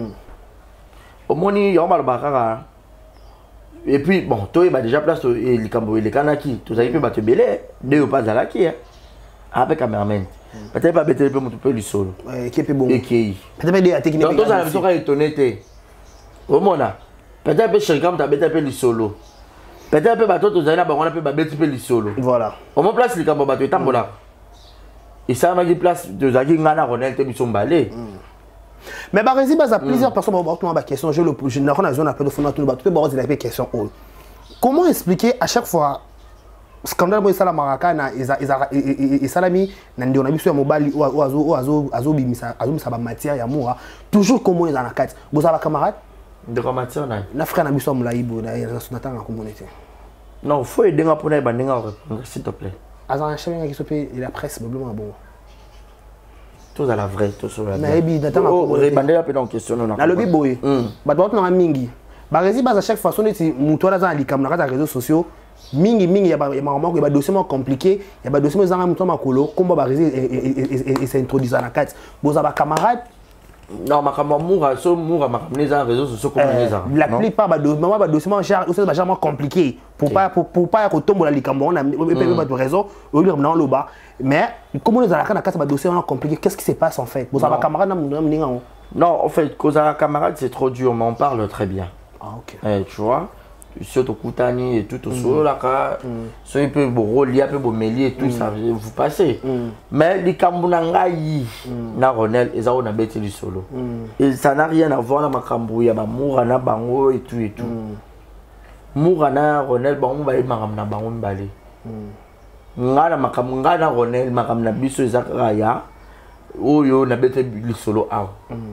Au moni yo mal bakara et puis bon toi il va déjà place et les cambo les kanaki tout ça il peut battre belé deux pas à la qui avec cameraman. Peut-être pas bêter un peu le sol. Qui est bon. Et qui. Peut-être pas des techniques. Donc ça nous aura étonné. Au mona. Peut-être que Chérika m'a bêté un peu le solo. Peut-être que bateau tous allez on a peu bêter un peu le solo. Voilà. Au moins place les cambo bateau tambola. Et ça m'a dit place de Zaki ngana Ronel te mission balé. Mais par exemple, il y a plusieurs personnes qui ont des questions. Je le je n'ai pas besoin d'appel de fond tout bateau bon des questions. Comment expliquer à chaque fois scandale boy sala maraka na eza eza et salami na ndio na biso ya mobali o azo azo azo bimisa azo misaba matière ya moura toujours comme on est dans la carte bozala camarade de matière na na frère na biso mlaibo na na tanga communauté non faut aider nga pona ba ndinga répondre s'il te plaît azan chama qui s'appelle la presse probablement bon tout à la vraie tout sur la mais bi tanga communauté bandela pe dans question non na lobi boy ba doit na mingi ba rezi ba à chaque fois son eti muto na za likam na réseaux sociaux mingi mingi ya ba maman ya ba dossier compliqué ya ba dossier zanga muto makolo komba ba rezi et s'introduire na carte boza ba camarade non ma camarade moura so moura ma camarade les réseaux sociaux comme les ça la plupart ba dossier ba dossier cher aussi ba jamais compliqué pour pas pour pour pas ko tombola likambo on a pas de raison au lieu dans le bas mais comment les alaka na carte ba dossier compliqué qu'est-ce qui se passe en fait boza ba camarade na mninga non en fait cause à camarade c'est trop dur mais on parle très bien ah OK eh tu vois surtout Koutani et tout au solo là quand so il peut beau lier peut beau mêler et tout ça vous passez mais les kambunanga yi na Ronel et ça on a bêté du solo et ça n'a rien à voir avec makambu ya ba moura na bango et tout et tout moura na Ronel bango ba makam na bango mbali ngana makambu ngana Ronel makam na biso ezakaya oyo na bêté du solo aw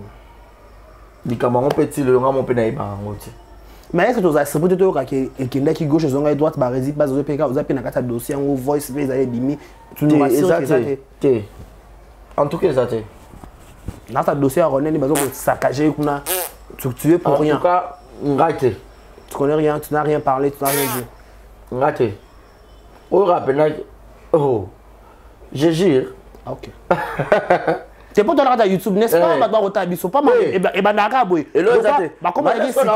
les camarades petit le ngam on peut na bango ti. Mais est-ce que tu as ce petit tour qui est qui gauche et droite barrezi base aux P K vous avez un carte dossier en voice les avez bimi tout le monde en tout cas ça Dans ta dossier à Ronel, il va saccager, tu tuer pour rien. En tout cas, ngate. Tu connais rien, tu n'as rien parlé, tu n'as rien dit. Ngate. Oh, rappelle, oh, je jure. Ok. C'est pour te regarder à YouTube, n'est-ce pas? Bah, bah, bah, bah, pas mal. Et bah, et bah, d'accord, oui. Et là, bah, comment il dit ça?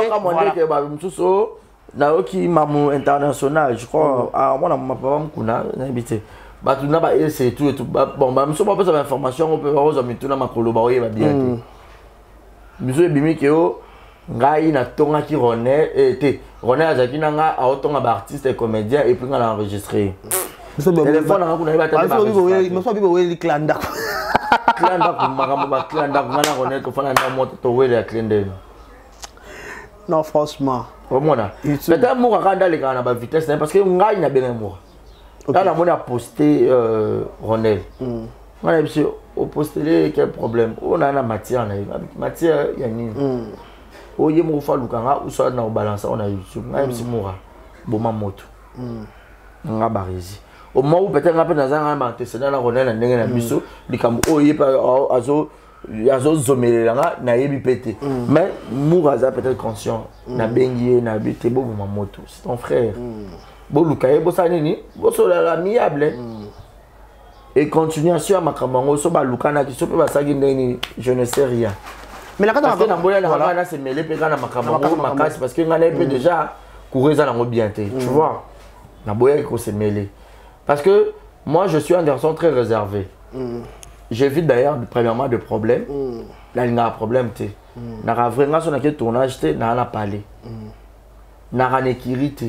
Naoki Mamou international, je crois, à moi, ma papa m'kuna, n'habité. Bah, tout n'a pas essayé tout et tout. Bon, bah, monsieur, pas besoin d'informations, on peut voir aux amis, tout n'a pas colo, bah, oui, bah, bien. Monsieur Bimi Keo, ngai na tonga ki René, et te, René Azaki nanga, a autant d'artistes et comédiens, et puis on a enregistré. Téléphone, on a battu. Je me suis dit, oui, les clans d'accord. Clans d'accord, ma clans d'accord, on a René, qu'on fait un mois, tu vois, les clans d'accord. Non, franchement. Peut-être moi quand dans les gars na vitesse parce que ngai na bien moi. Là la a posté euh Ronel. On a dit au poster quel problème. On a la matière na matière ya nini. O ye mo fa lukanga ou soit na balance on a YouTube. Ngai si moi boma moto. Nga barizi. Au moment où peut-être nga pe na zanga ma antécédent na Ronel na ndenge na biso likambo o ye pa azo azo zomelanga na yebi pété mais Mouraza peut-être conscient na bengié na bité bo ma moto c'est ton frère bo lukaye bo sanini bo so la amiable et continuation à makamango so ba lukana ki so pe ba sagi ndeni je ne sais rien mais la quand na boya na na se mêler pe kana makamango makasi parce que ngana pe déjà courir ça na bien té tu vois na boya ko se mêler parce que moi je suis un garçon très réservé. J'évite d'ailleurs premièrement de problèmes. Mm. Là, il y a un problème. Mm. N'a pas vraiment son tournage, n'a pas parlé. N'a pas écrit.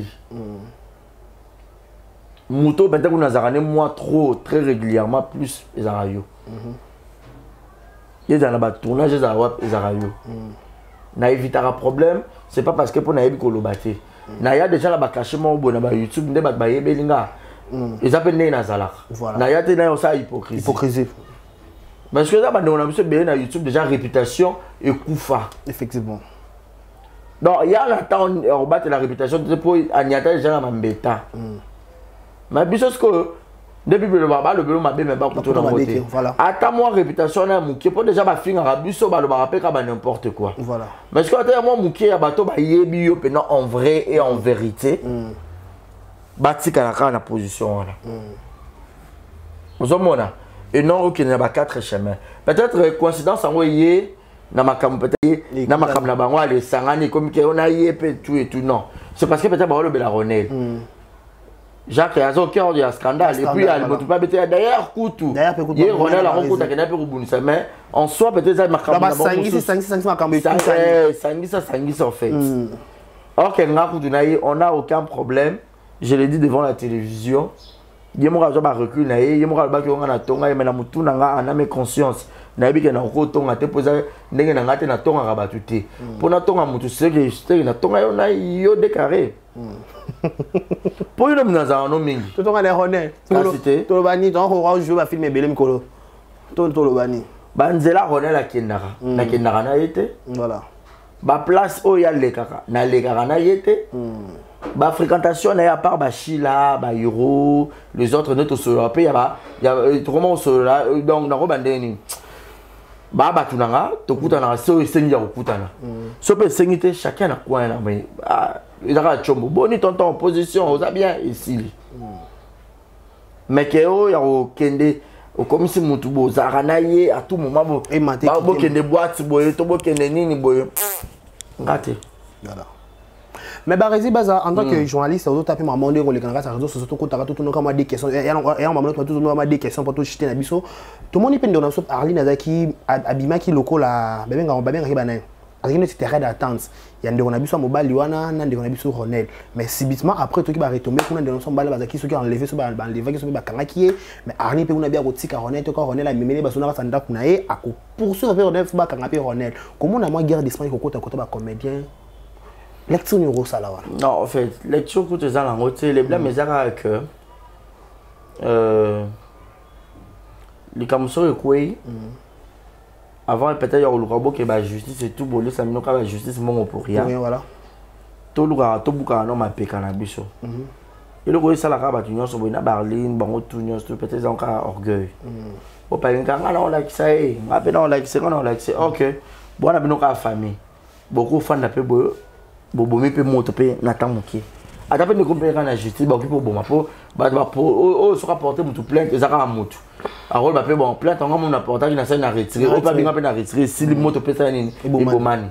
Mouto, peut-être que nous avons moi trop, très régulièrement, plus les arayo. Il y a un tournage, les arayo. N'a évité un problème, c'est pas parce que pour n'avoir que le batté. N'a y a déjà la caché mon bon sur YouTube, des batbaye belinga. Ils appellent né nazalak. N'a y a des gens qui hypocrisie. Hypocrisie. Parce que là, on a bien sur YouTube déjà réputation et koufa. Effectivement. Donc il y a temps on bat la réputation pour Agnata déjà la mbeta. Mais bien sûr que depuis le baba le bureau m'a bien mais pas pour tout le monde. Attends moi réputation là mouké pour déjà ba finir à biso ba le ba rappel ka n'importe quoi. Voilà. Mais ce que attends moi mouké ya bato ba yebi yo pendant en vrai et en vérité. Bati kana na position là. Vous avez et non qu'il n'y a pas quatre chemins. Peut-être coïncidence en voyez na makam peut-être na makam na bango les sangani comme on a yé tout et tout non. C'est parce que peut-être ba le Belaronel. Jacques a son cœur de scandale et puis il ne peut pas mettre d'ailleurs coutou. Il Ronel la rencontre qui n'a pas pour mais en soi peut-être ça makam na bango. Sangi sangi sangi makam sangi ça sangi ça en fait. Or que on n'a aucun problème. Je l'ai dit devant la télévision. Il m'a dit recul il m'a dit on a tonga mais na mutu nanga ana me conscience na bi ke na ko tonga te poza ndenge na ngate na tonga ga batuté pour na tonga mutu c'est que c'est na tonga yo na yo décarré pour yo na za no mingi to tonga na Ronel to bani to ko jouer ba filmer belem kolo to to lo bani banzela Ronel akendaka na kendaka na yete voilà ba place o ya lekaka na lekaka na yete ba fréquentation à part ba Chila, ba Euro, les autres notre solo il y a il y a comment solo donc na robandeni ba ba tunanga to kutana so sengi ya kutana so pe sengité chacun na coin là mais il a chombo boni tonton en position on a bien ici mais que o ya o kende o comme si mutu bo zaranaye à tout moment bo ba bo kende boîte boye to bo kende nini boye ngate voilà. Mais Barézi Baza, en tant que journaliste, on a tapé ma demandé les caméras, ça réseau surtout quand tu as tout le monde des questions. Et on m'a demandé tout le monde des questions pour tout jeter na biso. Tout le monde peut donner sur Arline Azaki, Abima qui local là, ben ben ben ben parce que c'était d'attente. Il y a des on a biso mobile liwana, nan des on a biso Ronel. Mais subitement après tout qui va retomber pour nous son balle Bazaki ceux qui enlevé ce balle enlevé qui sont ba kanga qui est mais Arline peut on a bien rotika Ronel to ko Ronel a memele basona ba sanda kunae a ko poursuivre Ronel ba kanga pe Ronel. Comment on a moi guerre d'esprit ko kota kota ba comédien. Lecture neuro ça là. Non, en fait, lecture pour tes en côté, les blancs, mais ça que euh les camusons et quoi avant peut-être il y a le robot qui va justice et tout, bon, ça me la justice mon pour rien. Oui, voilà. Tout le gars, tout boucan non m'a pété cannabis. Et le gros, ça la rabat, tu so na Berlin, bango tout nyonso, peut-être encore orgueil. Au pas une kanga, on like ça, on appelle on like ça, on like ça. Ok. Bon, on a bien notre famille. Beaucoup de fans d'appel boyo, bobo me peut monter pe Nathan Moké. À taper ne compter quand la justice, bah pour bon ma pour, bah pour, oh sera porté mon tout plainte, et ça va moto. À rôle bah pe bon plainte, on a mon apportage, il a ça na retirer, on pas bien peine à retirer, si le moto peut ça ni, et bon man.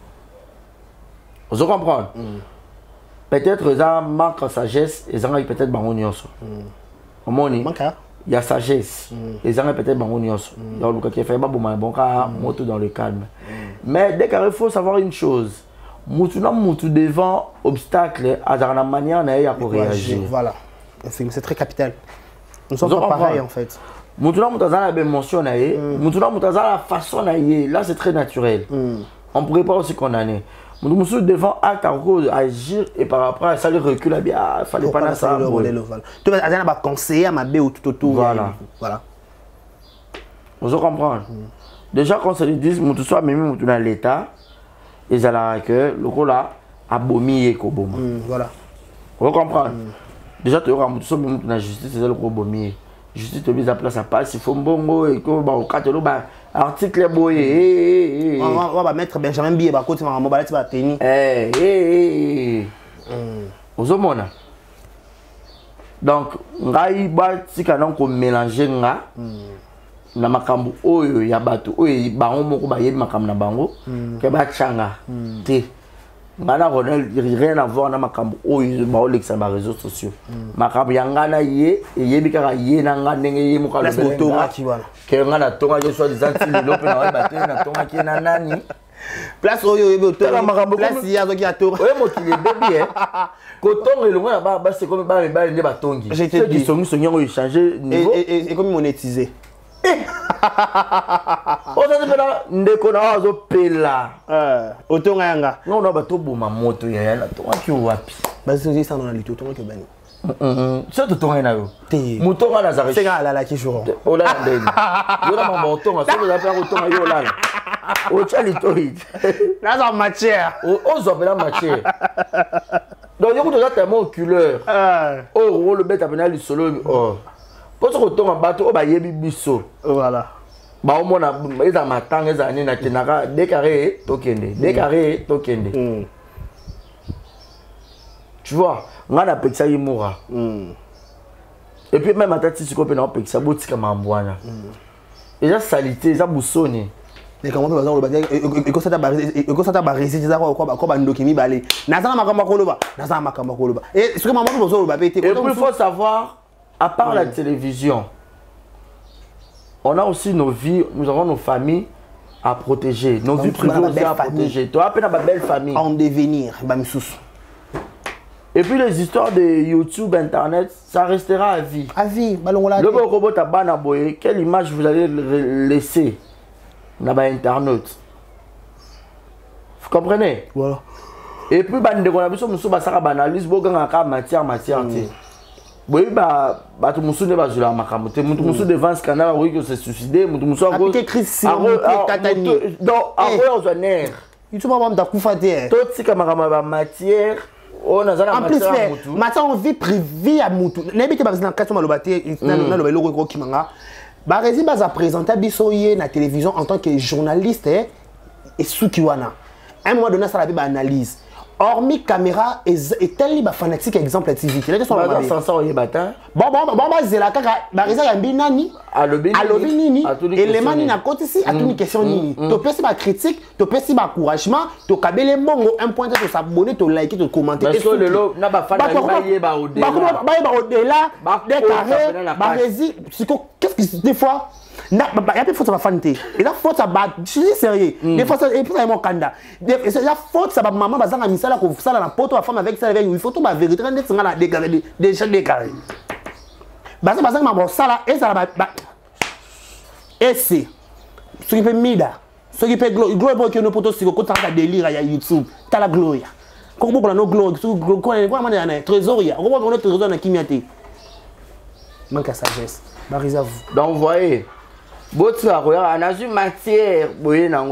Vous comprenez? Peut-être ça manque de sagesse, et ça peut-être bango nyonso. Au moins il y a sagesse, et ça peut-être bango nyonso. Donc le cas qui fait pas bon bon cas moto dans le calme. Mais dès qu'il faut savoir une chose, mutu na mutu devant obstacle, à la manière na ya pour réagir. Voilà, c'est très capital. Nous sommes pas pareils en fait. Mutu na mutu za la émotion na ye, mutu na mutu za la façon na ye, là c'est très naturel. On pourrait pas aussi condamner. Mutu devant acte à agir et par rapport à ça le recul à bien, il fallait pas ça. Tu vas avoir conseiller à ma bé ou tout autour. Voilà. Voilà. Vous comprenez? Déjà, quand on se dit, que soit même dans l'État, ils allaient que le coup là, abomi et koboma. Voilà. Vous comprenez? Déjà, tu as même dans la justice, c'est le coup abomi. Justice te mise à place à passe, il faut un bon et que bah, quand tu as article boy. On va mettre Benjamin Bié, bah, côté ma mobile, tu vas tenir. Eh, eh, eh. Vous comprenez? Donc, ngai ba tika non ko mélanger nga. Na makambu oyo ya bato oyo bango moko ba yebi makambu na bango ke ba changa te ngana ronel rien à voir na makambu oyo ba olexa ba réseaux sociaux makambu ya ngana ye yebi kaka ye na ngana ndenge ye moko la tonga ki wana ke ngana tonga je soit des anti lope na ba te na tonga ki na nani place oyo yebi tonga makambu place ya zo ki atonga oyo mokili bebi eh kotonga elongo na ba ba c'est comme ba ba ne ba tongi je te dis songi songi ngo changer niveau et et comme monétiser. On a dit que ndeko na wazo pela euh otonga yanga non non bato boma moto ya yana to ki wapi basi c'est ça dans la lutte otonga ke bani mm c'est to tonga na yo te moto na nazare c'est ga la la ki jour o la ndeni yo na mambo tonga so za pa otonga yo la o chali toid na za matière o zo pela matière donc yo ko to tellement couleur euh o le bête apena li solo oh pour ce que bateau au bayebi biso voilà ba o mona eza matanga eza ni na kinaka décarré tokende décarré tokende tu vois ngana pekisa yimura et puis même atati siko pe na pekisa botika mambwana eza salité eza busoni mais comment peut bazalo badia et ko ça ta et ko ça ta barisi za ko ko ba ndoki mi balé nazana makamba koloba nazana makamba koloba et ce que maman bazalo ba pété et puis il faut savoir à part la télévision, on a aussi nos vies, nous avons nos familles à protéger, nos vies privées aussi à protéger. Tu as à peine ma belle famille. En devenir, et puis les histoires de YouTube, Internet, ça restera à vie. À vie, le robot à Banaboye, quelle image vous allez laisser dans Internet? Vous comprenez? Voilà. Et puis, on a besoin de analyse, matière, matière. Oui, bah, bah, tout le monde va jouer à ma camote. Tout le monde devant ce canal, oui, que c'est suicidé. Tout le monde a appliqué Christ. Donc, après, on se nerf. Tu vas voir, tu as coupé. Tout ce qui est matière, on a en plus, matière, on vit privée à Moutou. N'habitez pas dans le cas de Malobaté, dans le logo qui m'a. Bah, Rési va présenter Bissoye na télévision en tant que journaliste et Soukiwana. À un moment donné, ça la Bible analyse. Hormis caméra et tel libre fanatique exemple activité. Là, bah, ça sent au bâtard. Bon, bon, bon, bah, c'est la caca. Bah, Rési a un binani. À l'obinini. Et les mani na côté ici, à toute une question nini. Tu peux si ma critique, tu peux si ma encouragement, tu peux les mongo, un point de s'abonner, tu liker, tu commenter. Parce que le lot, n'a pas fait de bah, au-delà. Bah, au-delà, des carrés, bah, Rési, qu'est-ce qui des fois? Il y a des fois ça va fanter. Et la faute ça va, je suis sérieux. Des fois ça et puis ça est mon candidat. La faute ça va maman va zanga misala ko ça la poto la femme avec ça avec il faut tout ba vérité quand c'est là décarré déjà décarré. Bah ça bazanga ma ça là et ça va et c'est ce qui fait mida. Ce qui fait gloire gloire que nos potos si ko tanga délire à YouTube. Ta la gloire. Comme beaucoup la no gloire, ce gloire quoi vraiment un trésor ya. On va voir notre trésor na kimiate. Manque à sagesse. Bah réserve. Donc vous voyez Botsa, on a une matière, boye nango.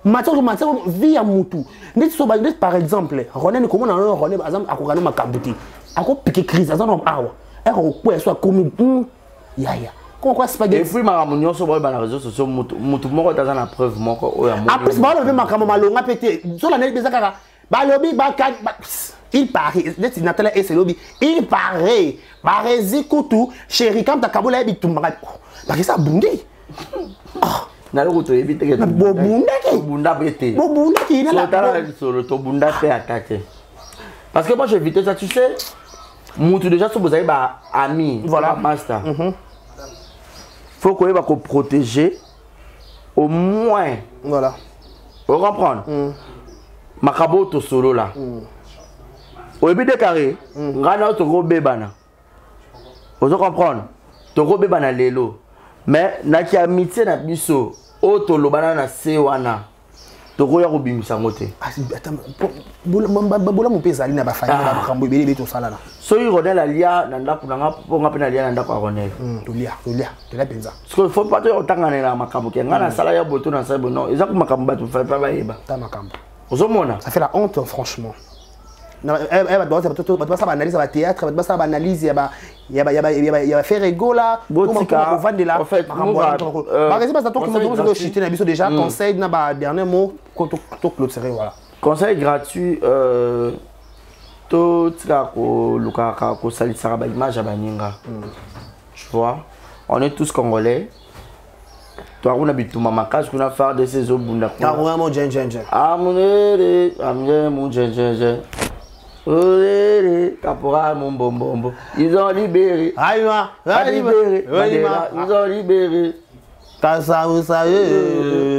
matière matière vie à mutu ndet so ba ndet par exemple René comment on a René par exemple akokana makambuti ako piquer crise azana awa e ko kwa so komi ya ya comment quoi spaghetti et puis maramu nyonso ba na réseaux sociaux mutu mutu moko taza na preuve moko o ya en plus ba le makambo malonga pété so la net bezaka ba lobi ba il paraît ndet Nathalie et c'est lobby il paraît ba rezi kutu chéri quand ta kabola bitumba ba ça bundé ah na loko to éviter que bobunda ki bunda bete bobunda ki na la tala solo to bunda te attaquer parce que moi j'ai évité ça tu sais mutu déjà so bozaï ba ami voilà master faut qu'on va ko protéger au moins voilà vous comprendre makabo to solo là au éviter carré ngana to go bebana vous comprendre to go bebana lelo mais naki amitié na biso o to lobana na se wana to ko ya ko bimisa ngote bola mo pesa lina ba famille ba kambo bele beto sala na so yi Ronel alia na ndako na ngapo ngape na lia na ndako Ronel to lia to lia to la penza parce que faut pas to otangana na makambo ke ngana sala ya boto na sa bono eza ko makambo ba to fa pa ba yeba ta makambo ozomona ça fait la honte franchement na elle va doit to ba ça analyse ba théâtre ba ça analyse ya ba ya ba ya ba ya ba faire rigola comment on vend de la en fait ba raison ça to comment on doit chuter na biso déjà conseil na ba dernier mot quand to clôturer voilà conseil gratuit euh to tika ko luka ko salisa ba image ba ninga tu vois on est tous congolais toi on habite tout mama cache qu'on a faire de ces obunda ah vraiment jen jen jen ah mon ere amje mon jen jen jen Olé, caporal mon bonbon. Ils ont libéré. Aïma, libéré. Ils ont libéré. Casa vous savez.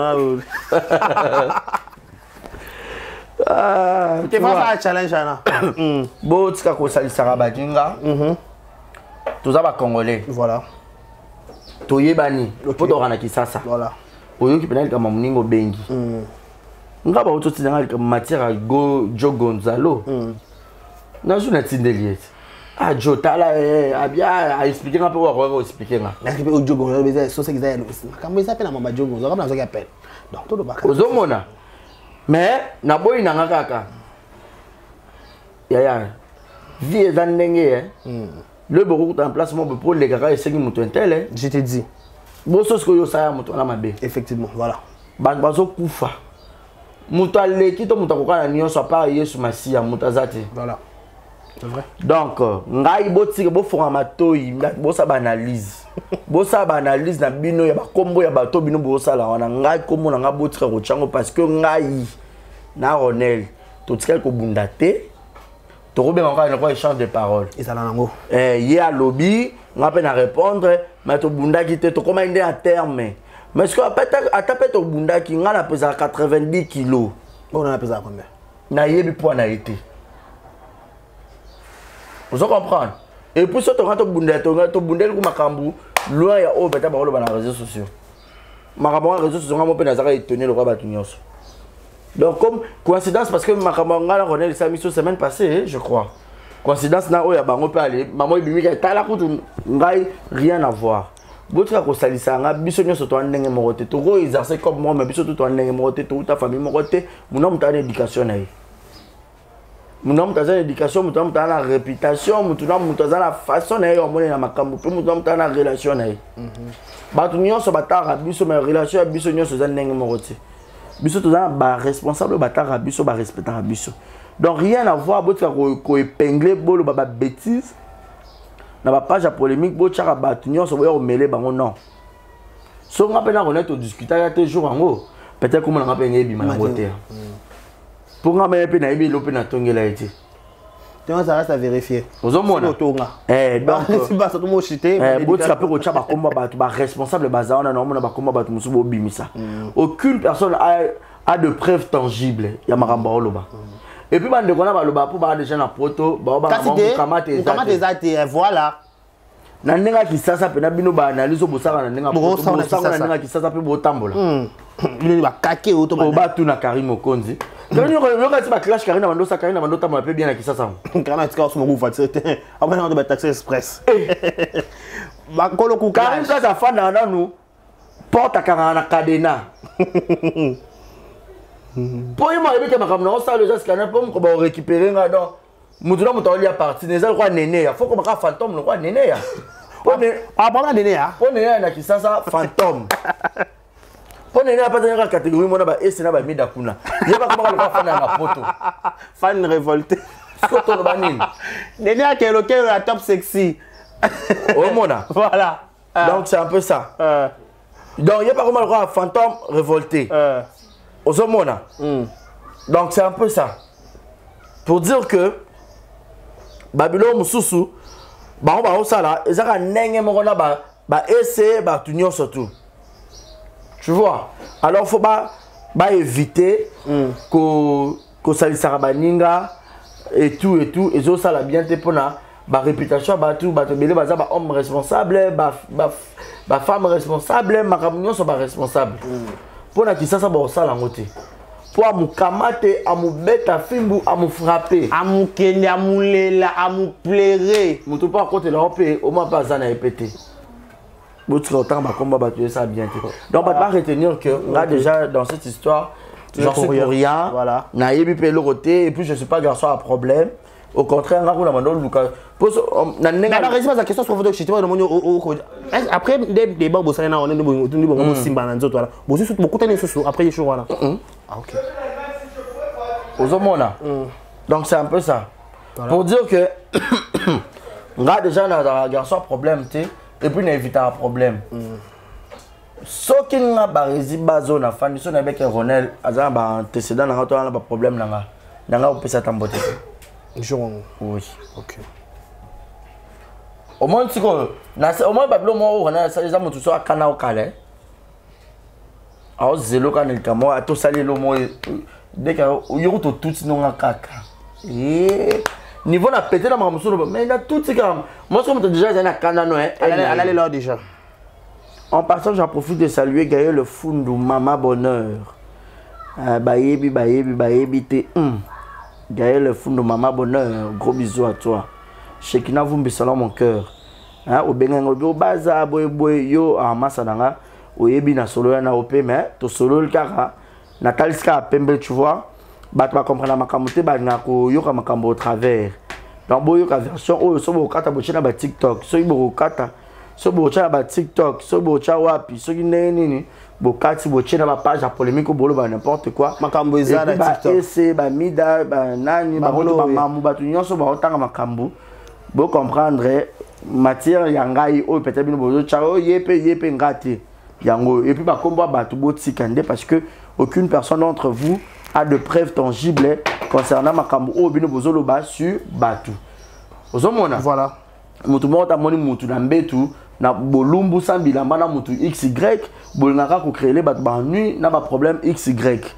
Ah, tu vas faire challenge là. Bon, tu as conseillé Sarah Badinga. Tous les Congolais. Voilà. Toye bani. Pour te rendre qui ça ça. Voilà. Pour eux qui peuvent être comme Mningo Bengi. Nga ba utoti nga matière go Jo Gonzalo na juna tindeliet ah Jo tala a bien a expliquer un peu wa ko expliquer nga na ke Jo Gonzalo beza so se kiza kambo isa pe na mama Jo Gonzalo comme na zo ki appelle donc tout ba ozomona mais na boyi na nga kaka ya ya vie eza ndenge hein le beaucoup en place mo pour les gars ese ki muto intel je te dis bo so ko yo sa muto na mabe effectivement voilà ba bazo kufa muto aleki to muto kokana nyonso apa Yesu Masia muto azate voilà c'est vrai donc ngai botiki bo fonga matoyi bo sa ba analyse bo sa ba analyse na bino ya ba kombo ya bato bino bo sala wana ngai kombo na nga botika ko chango parce que ngai na Ronel to tika ko bunda te to ko be ngaka na ko échange de paroles et ça nango eh ya lobby nga pe na répondre mais to bunda ki te to koma inde à terme. Mais ce que à taper au bunda qui a pesé quatre-vingt-dix kilos. On a pesé combien? Na yebi poids na été. Vous comprenez? Et puis ça tu rentres au bunda, tu rentres au bunda le makambu, loin ya o beta ba lo na réseaux sociaux. Makambu na réseaux sociaux nga pe na zaka étonner le roi batunyoso. Donc comme coïncidence parce que makambu nga la Ronel sa mission semaine passée, je crois. Coïncidence na o ya bango pe aller, maman ibimi ka tala kutu ngai rien à voir. Botra ko salisa nga biso nyoso to ndenge morote to go exercer comme moi mais biso to ndenge morote to ta famille morote mon homme ta éducation na ye mon homme ta éducation mon homme ta la réputation mon homme ta la façon na ye o mona na makambo pe mon homme ta na relation na ye ba to nyoso batara biso mais relation biso nyoso za ndenge morote biso to za ba responsable batara biso ba respecter biso donc rien à voir botra ko ko épingler bolo ba bêtise na ba page polémique bo tchaka batunyo so boya omele bango non so nga pe na connaître to discuter ya te jour ngo peut-être comme nga pe ngebi ma ngote pour nga me pe na ebi lo pe na tongela ete tu ça reste à vérifier ozomona eh donc c'est pas ça tout mo chité eh bo tchaka pe ko tchaba komba ba ba responsable bazaona na mona ba komba ba musu bo bimisa aucune personne a a de preuves tangibles ya maramba oloba. Et puis, on a le pour avoir déjà la proto, on a des athées, voilà. Na nenga kisasa pe na bino ba analyse bosaka na nenga bosaka kisasa pe botambola. Il va caquer auto ba tu na Karim Okonzi. Quand nous regarde ba clash Karim na bandosa Karim na bandota mo pe bien na kisasa. Kana tika so mo voiture. Après on doit taxi express. Ba kolo ku Karim ça ça fa na nous porte à Karana Cadena. Pour moi, il y a des ça, les gens qui ont récupéré un don. Moutouna moutouali a parti. Les gens croient néné. Il faut qu'on ait un fantôme, le croit néné. Ah, pas néné, hein? Pour néné, il y a qui ça, fantôme. Pour néné, il n'y a pas de catégorie, moi, et c'est là, il y a Kuna. Il n'y a pas comment le fan à la photo. Fan révolté. Néné a quel lequel la top sexy. Oh, mona. Voilà. Donc, c'est un peu ça. Euh. Donc, il n'y a pas comment le croire fantôme révolté. Euh. Aux mona. Mm. Donc, c'est un peu ça. Pour dire que Babylone Moussoussou, bah on va au sala, et ça a n'engagé mon ba ba essayer ba tout surtout. Tu vois. Alors faut pas ba éviter mm. que que ça sarabaninga et tout et tout et ça la bien te pona ba réputation ba tout ba te belé ba ba homme responsable ba ba ba femme responsable ma communion sont pas responsable. Pour na qui ça ça ba au sala ngoté. Pour amukamate, amubeta fimbu, amufraper. Amukende, amulela, amuplere. Moutou pas à côté là, on peut au moins pas ça répéter. Votre autant ma combat battu ça bien. Donc on va pas retenir que là déjà dans cette histoire, j'en suis pour rien. Voilà. Naïbi peut le côté et puis je suis pas garçon à problème. Au contraire, là on a demandé Lucas. Mais la réponse à la question sur votre question après des débats vous savez on est de bon simba dans autres voilà. Vous aussi beaucoup de choses après les choses voilà. Ah ok. Aux hommes là. Donc c'est un peu ça. Pour dire que là déjà on a un garçon problème tu et puis on évite un problème. Ce qui n'a pas résolu bazo na fan so na bec Ronel azan ba antécédent na to na problème na nga. Na nga peut ça tamboter. Oui. Ok. Au moins, si au moins, Babylone, on a ça, les amis, tout ça, à Canal Calais. Alors, zélo quand il camo, à tout salir le mot. Dès qu'il y a tout tout sinon à caca. Et niveau la pété la maman mais il y a tout ce quand moi, je suis déjà dans la Canal, elle est là déjà. En passant, j'en profite de saluer Gaël le Fundu, Maman Bonheur. Bayebi, bayebi, bayebi, t'es hum. Gaël le Fundu, Maman Bonheur, gros bisous à toi. Shekina Vumbi selon mon cœur. Hein, au Bénin, au Baza, boy boy yo, à Massananga, au Yebi na solo na O P, mais to solo le cara. Nataliska Pembe, tu vois. Bah, tu vas comprendre ma camoté, bah, na ko yo ka makambo au travers. Donc, boy yo ka version, oh, so bo kata bo chena ba TikTok, so bo kata, so bo chena ba TikTok, so bo cha wapi, so ki neni ni, bo kati bo chena ba page à polémique ou bolo ba n'importe quoi. Makambo eza na TikTok. Ba ese, ba mida, ba nani, ba bolo ba mamu, ba tu nyonso ba otanga makambo. Vous comprendre matière yangai ou peut-être bien bozo chao yepe yepe ngati yango et puis ba combat ba tout botikande parce que aucune personne d'entre vous a de preuves tangibles concernant makambo ou bien bozo lo ba sur batu. Ozomona voilà mutu mota moni mutu na mbetu na bolumbu sambila mana mutu xy bolingaka ko créer ba ba nuit na ba problème xy.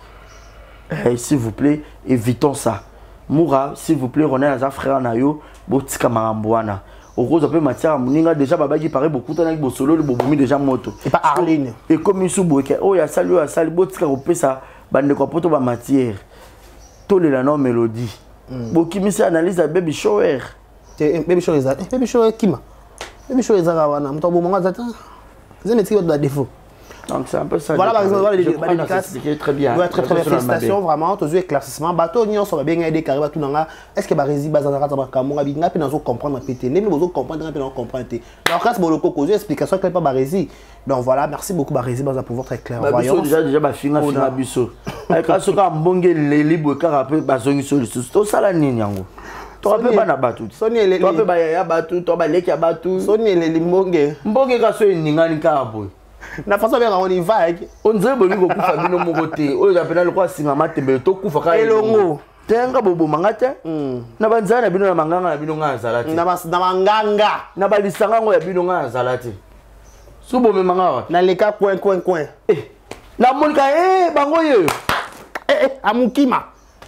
Eh, s'il vous plaît évitons ça. Moura, s'il vous plaît, René Aza frère Nayo, Botika Marambouana. Au rose, peu matière, Mouninga déjà, Baba qui paraît beaucoup de temps solo, le boboumi déjà moto. Et pas Arline. Et comme il sous boké, oh, il y a salut, il y a salut, Botika, au peu ça, bande de copoto, ba matière. Tous les noms mélodie. Boki, monsieur analyse à Baby Shower. Baby Shower, Baby Shower, Kima. Baby Shower, Zarawana, Mouton Boumanga Zatan. Vous avez des de défaut. Donc c'est un peu ça. Voilà, par exemple, voilà, les dédicaces. Très bien. Ouais, très très bien. Félicitations, vraiment. Tu as eu éclaircissement. Bateau, nous sommes bien aidés, carrément tout dans la. Est-ce que Barési, Bazanara, Tabakamura, Bigna, puis nous comprendre, péter. Les nous comprendre, puis nous comprendre. Donc, grâce à mon cause, explication que pas Barési. Donc voilà, merci beaucoup Barési, Baza pour votre clairvoyance. Déjà, déjà, ma fille, ma fille, ma biso. Avec un soka mbonge les libres, car après, bazongi sur le sous. Tout ça la nigne, yango. Toi, tu peux pas battu. Toi, tu peux pas battu. Toi, tu peux pas battu. Sonny, les mbonge. Mbonge, quand tu es ningani carabo. Na façon bien on y va on dirait que vous avez bino mon côté o ya pena le kwa singa matembe to kufa ka elongo tenga bobo mangata na banza na bino na manganga na bino nga zalati na bas na manganga na balisanga ngo ya bino nga zalati subo me manganga na leka coin coin coin eh na monika eh bango ye eh eh amukima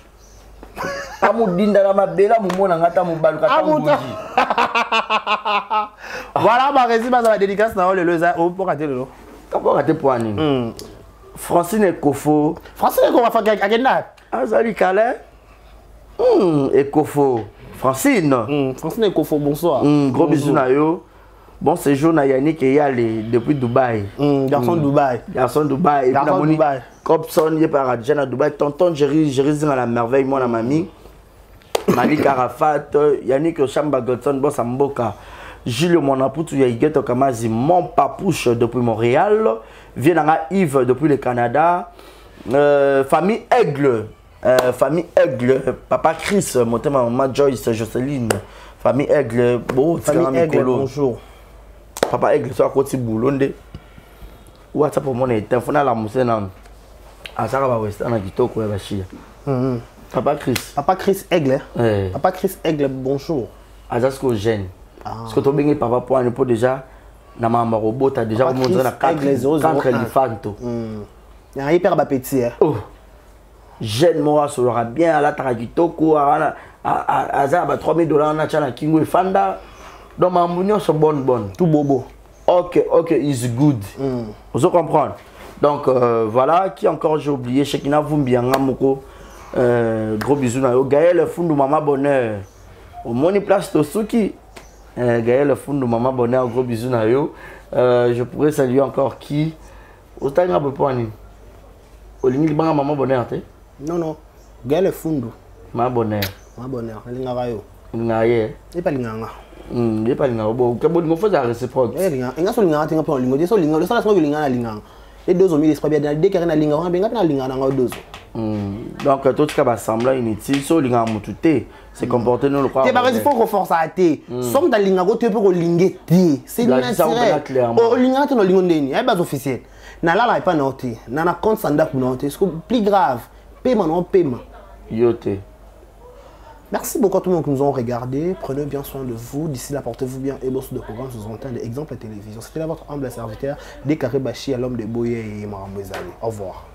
amudinda na mabela mumona ngata mubaluka tambuji voilà ma rési ba za dédicace na le leza au pour rater le pour rater poani Francine Ekofo Francine Ekofo va faire agenda azali kale hum Ekofo Francine Francine Ekofo bonsoir gros bisous na yo bon séjour na Yannick et Yale depuis Dubaï. Mm, garçon de Dubaï. Garçon de Dubaï. Garçon de Dubaï. Copson, il est par Adjana à Dubaï. Tonton Jerry, Jerry à la merveille, moi la mamie. Malik Arafat, Yannick Chamba Godson, Boss Amboka. Julio Monapoutou, Yaïgeto Kamazi, mon papouche depuis Montréal. Vienna Yves depuis le Canada. Euh, famille Aigle. Euh, famille Aigle. Papa Chris, mon thème, maman Joyce, Jocelyne. Famille Aigle. Bon, famille Aigle, bonjour. Papa Aigle, soit à côté Boulonde. WhatsApp pour mon état. Faut la mousse nan. Ah, ça va West. On a dit tout quoi, Bachia. Papa Chris. Papa Chris Aigle. Ouais. Papa Chris Aigle, bonjour. Ah, ça c'est que gêne. Parce que tu as bien papa pour un peu déjà. Na maman robot, tu as déjà montré la quatre éléphants. Il y a un hyper petit. Oh. Gêne moi, ça aura bien à la Taragitoko. À à trois mille dollars, on a tchana Kingo et Fanda. Donc ma mounion c'est bonne bonne. Tout bobo. Ok, ok, is good. Vous comprenez? Donc euh, voilà, qui encore j'ai oublié, Shekina Vumbianga Moko. Euh, gros bisous na yo. Gaël Fundu Maman Bonheur. Au Moni Place Tosuki. Euh, Gaël Fundu Maman Bonheur, gros bisous na yo. Euh, je pourrais saluer encore qui? Ostanga Bopani. Olingi Banga Maman Bonheur, te? Non, non. Gaël Fundu. Maman Bonheur. Maman Bonheur. Linga yo. Linga ye. Et pas Linga. Hmm, il pas Linga. Bon, que bon, il faut faire réciproque. Eh, Linga. Linga sur Linga, tu as pas Linga. So Linga, le seul aspect Linga na Linga. Les deux ont mis l'esprit bien. Dès qu'il y a na Linga, on a bien na Linga na deux. Donc, tout ce qui va sembler inutile, so Linga Moututé, c'est comporter nous le croire. Il faut renforcer à thé. Somme dans Linga, tu peux linguer thé. C'est naturel. Oh, Linga, tu n'as Linga ndeni. Eh, base officielle. Na la la pas noté. Na na compte sanda pour noter. C'est plus grave. Paiement non paiement. Yoté. Merci beaucoup à tout le monde qui nous ont regardé. Prenez bien soin de vous. D'ici là, portez-vous bien et boss de programme sous antenne d'Exemple à télévision. C'était là votre humble serviteur, Décaré Bachi à l'homme de Boye et Marambo Ezali. Au revoir.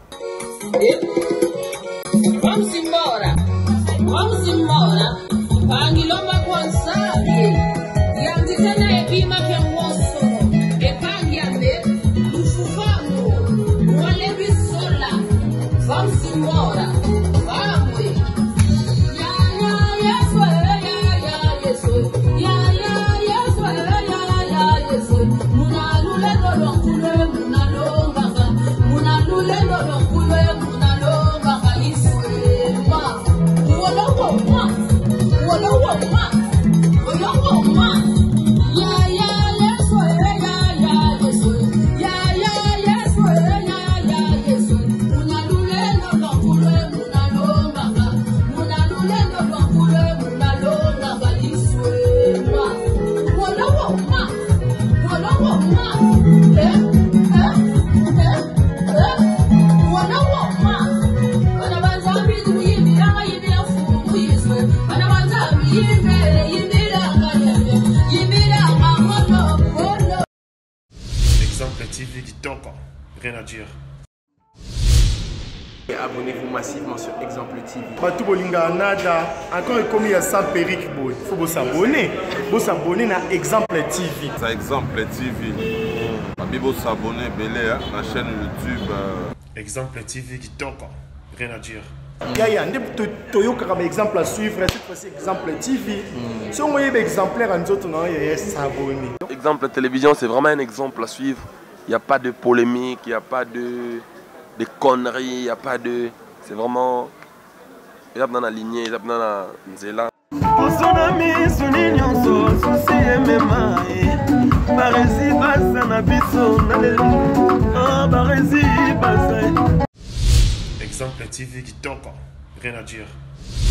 Vamos embora, vamos embora. Pangilomba kwanzali, yandikana epima kenwoso, epangyame, ufufango, wale bisola. Vamos embora, vamos. Ya ya yeso, ya ya yeso, ya ya yeso, ya ya yeso. Muna lule lolo kule, muna longa, muna lule lolo kule, muna longa. Exemple T V qui toque, rien à dire. Abonnez-vous massivement sur Exemple T V. Batou Bolinga Nada, encore commis à sans périque, il faut s'abonner. Vous s'abonner à Exemple T V. C'est Exemple T V. Vous s'abonner à la chaîne YouTube. Exemple T V qui toque, rien à dire. Il y a un exemple à suivre, cette fois-ci Exemple T V. Si on voit un exemplaire, nous autres, on va s'abonner. Exemple télévision, c'est vraiment un exemple à suivre. Il n'y a pas de polémique, il n'y a pas de, de conneries, il n'y a pas de... C'est vraiment... Il y a dans la lignée, il y a dans la nzela. Exemple T V qui toque, rien à dire.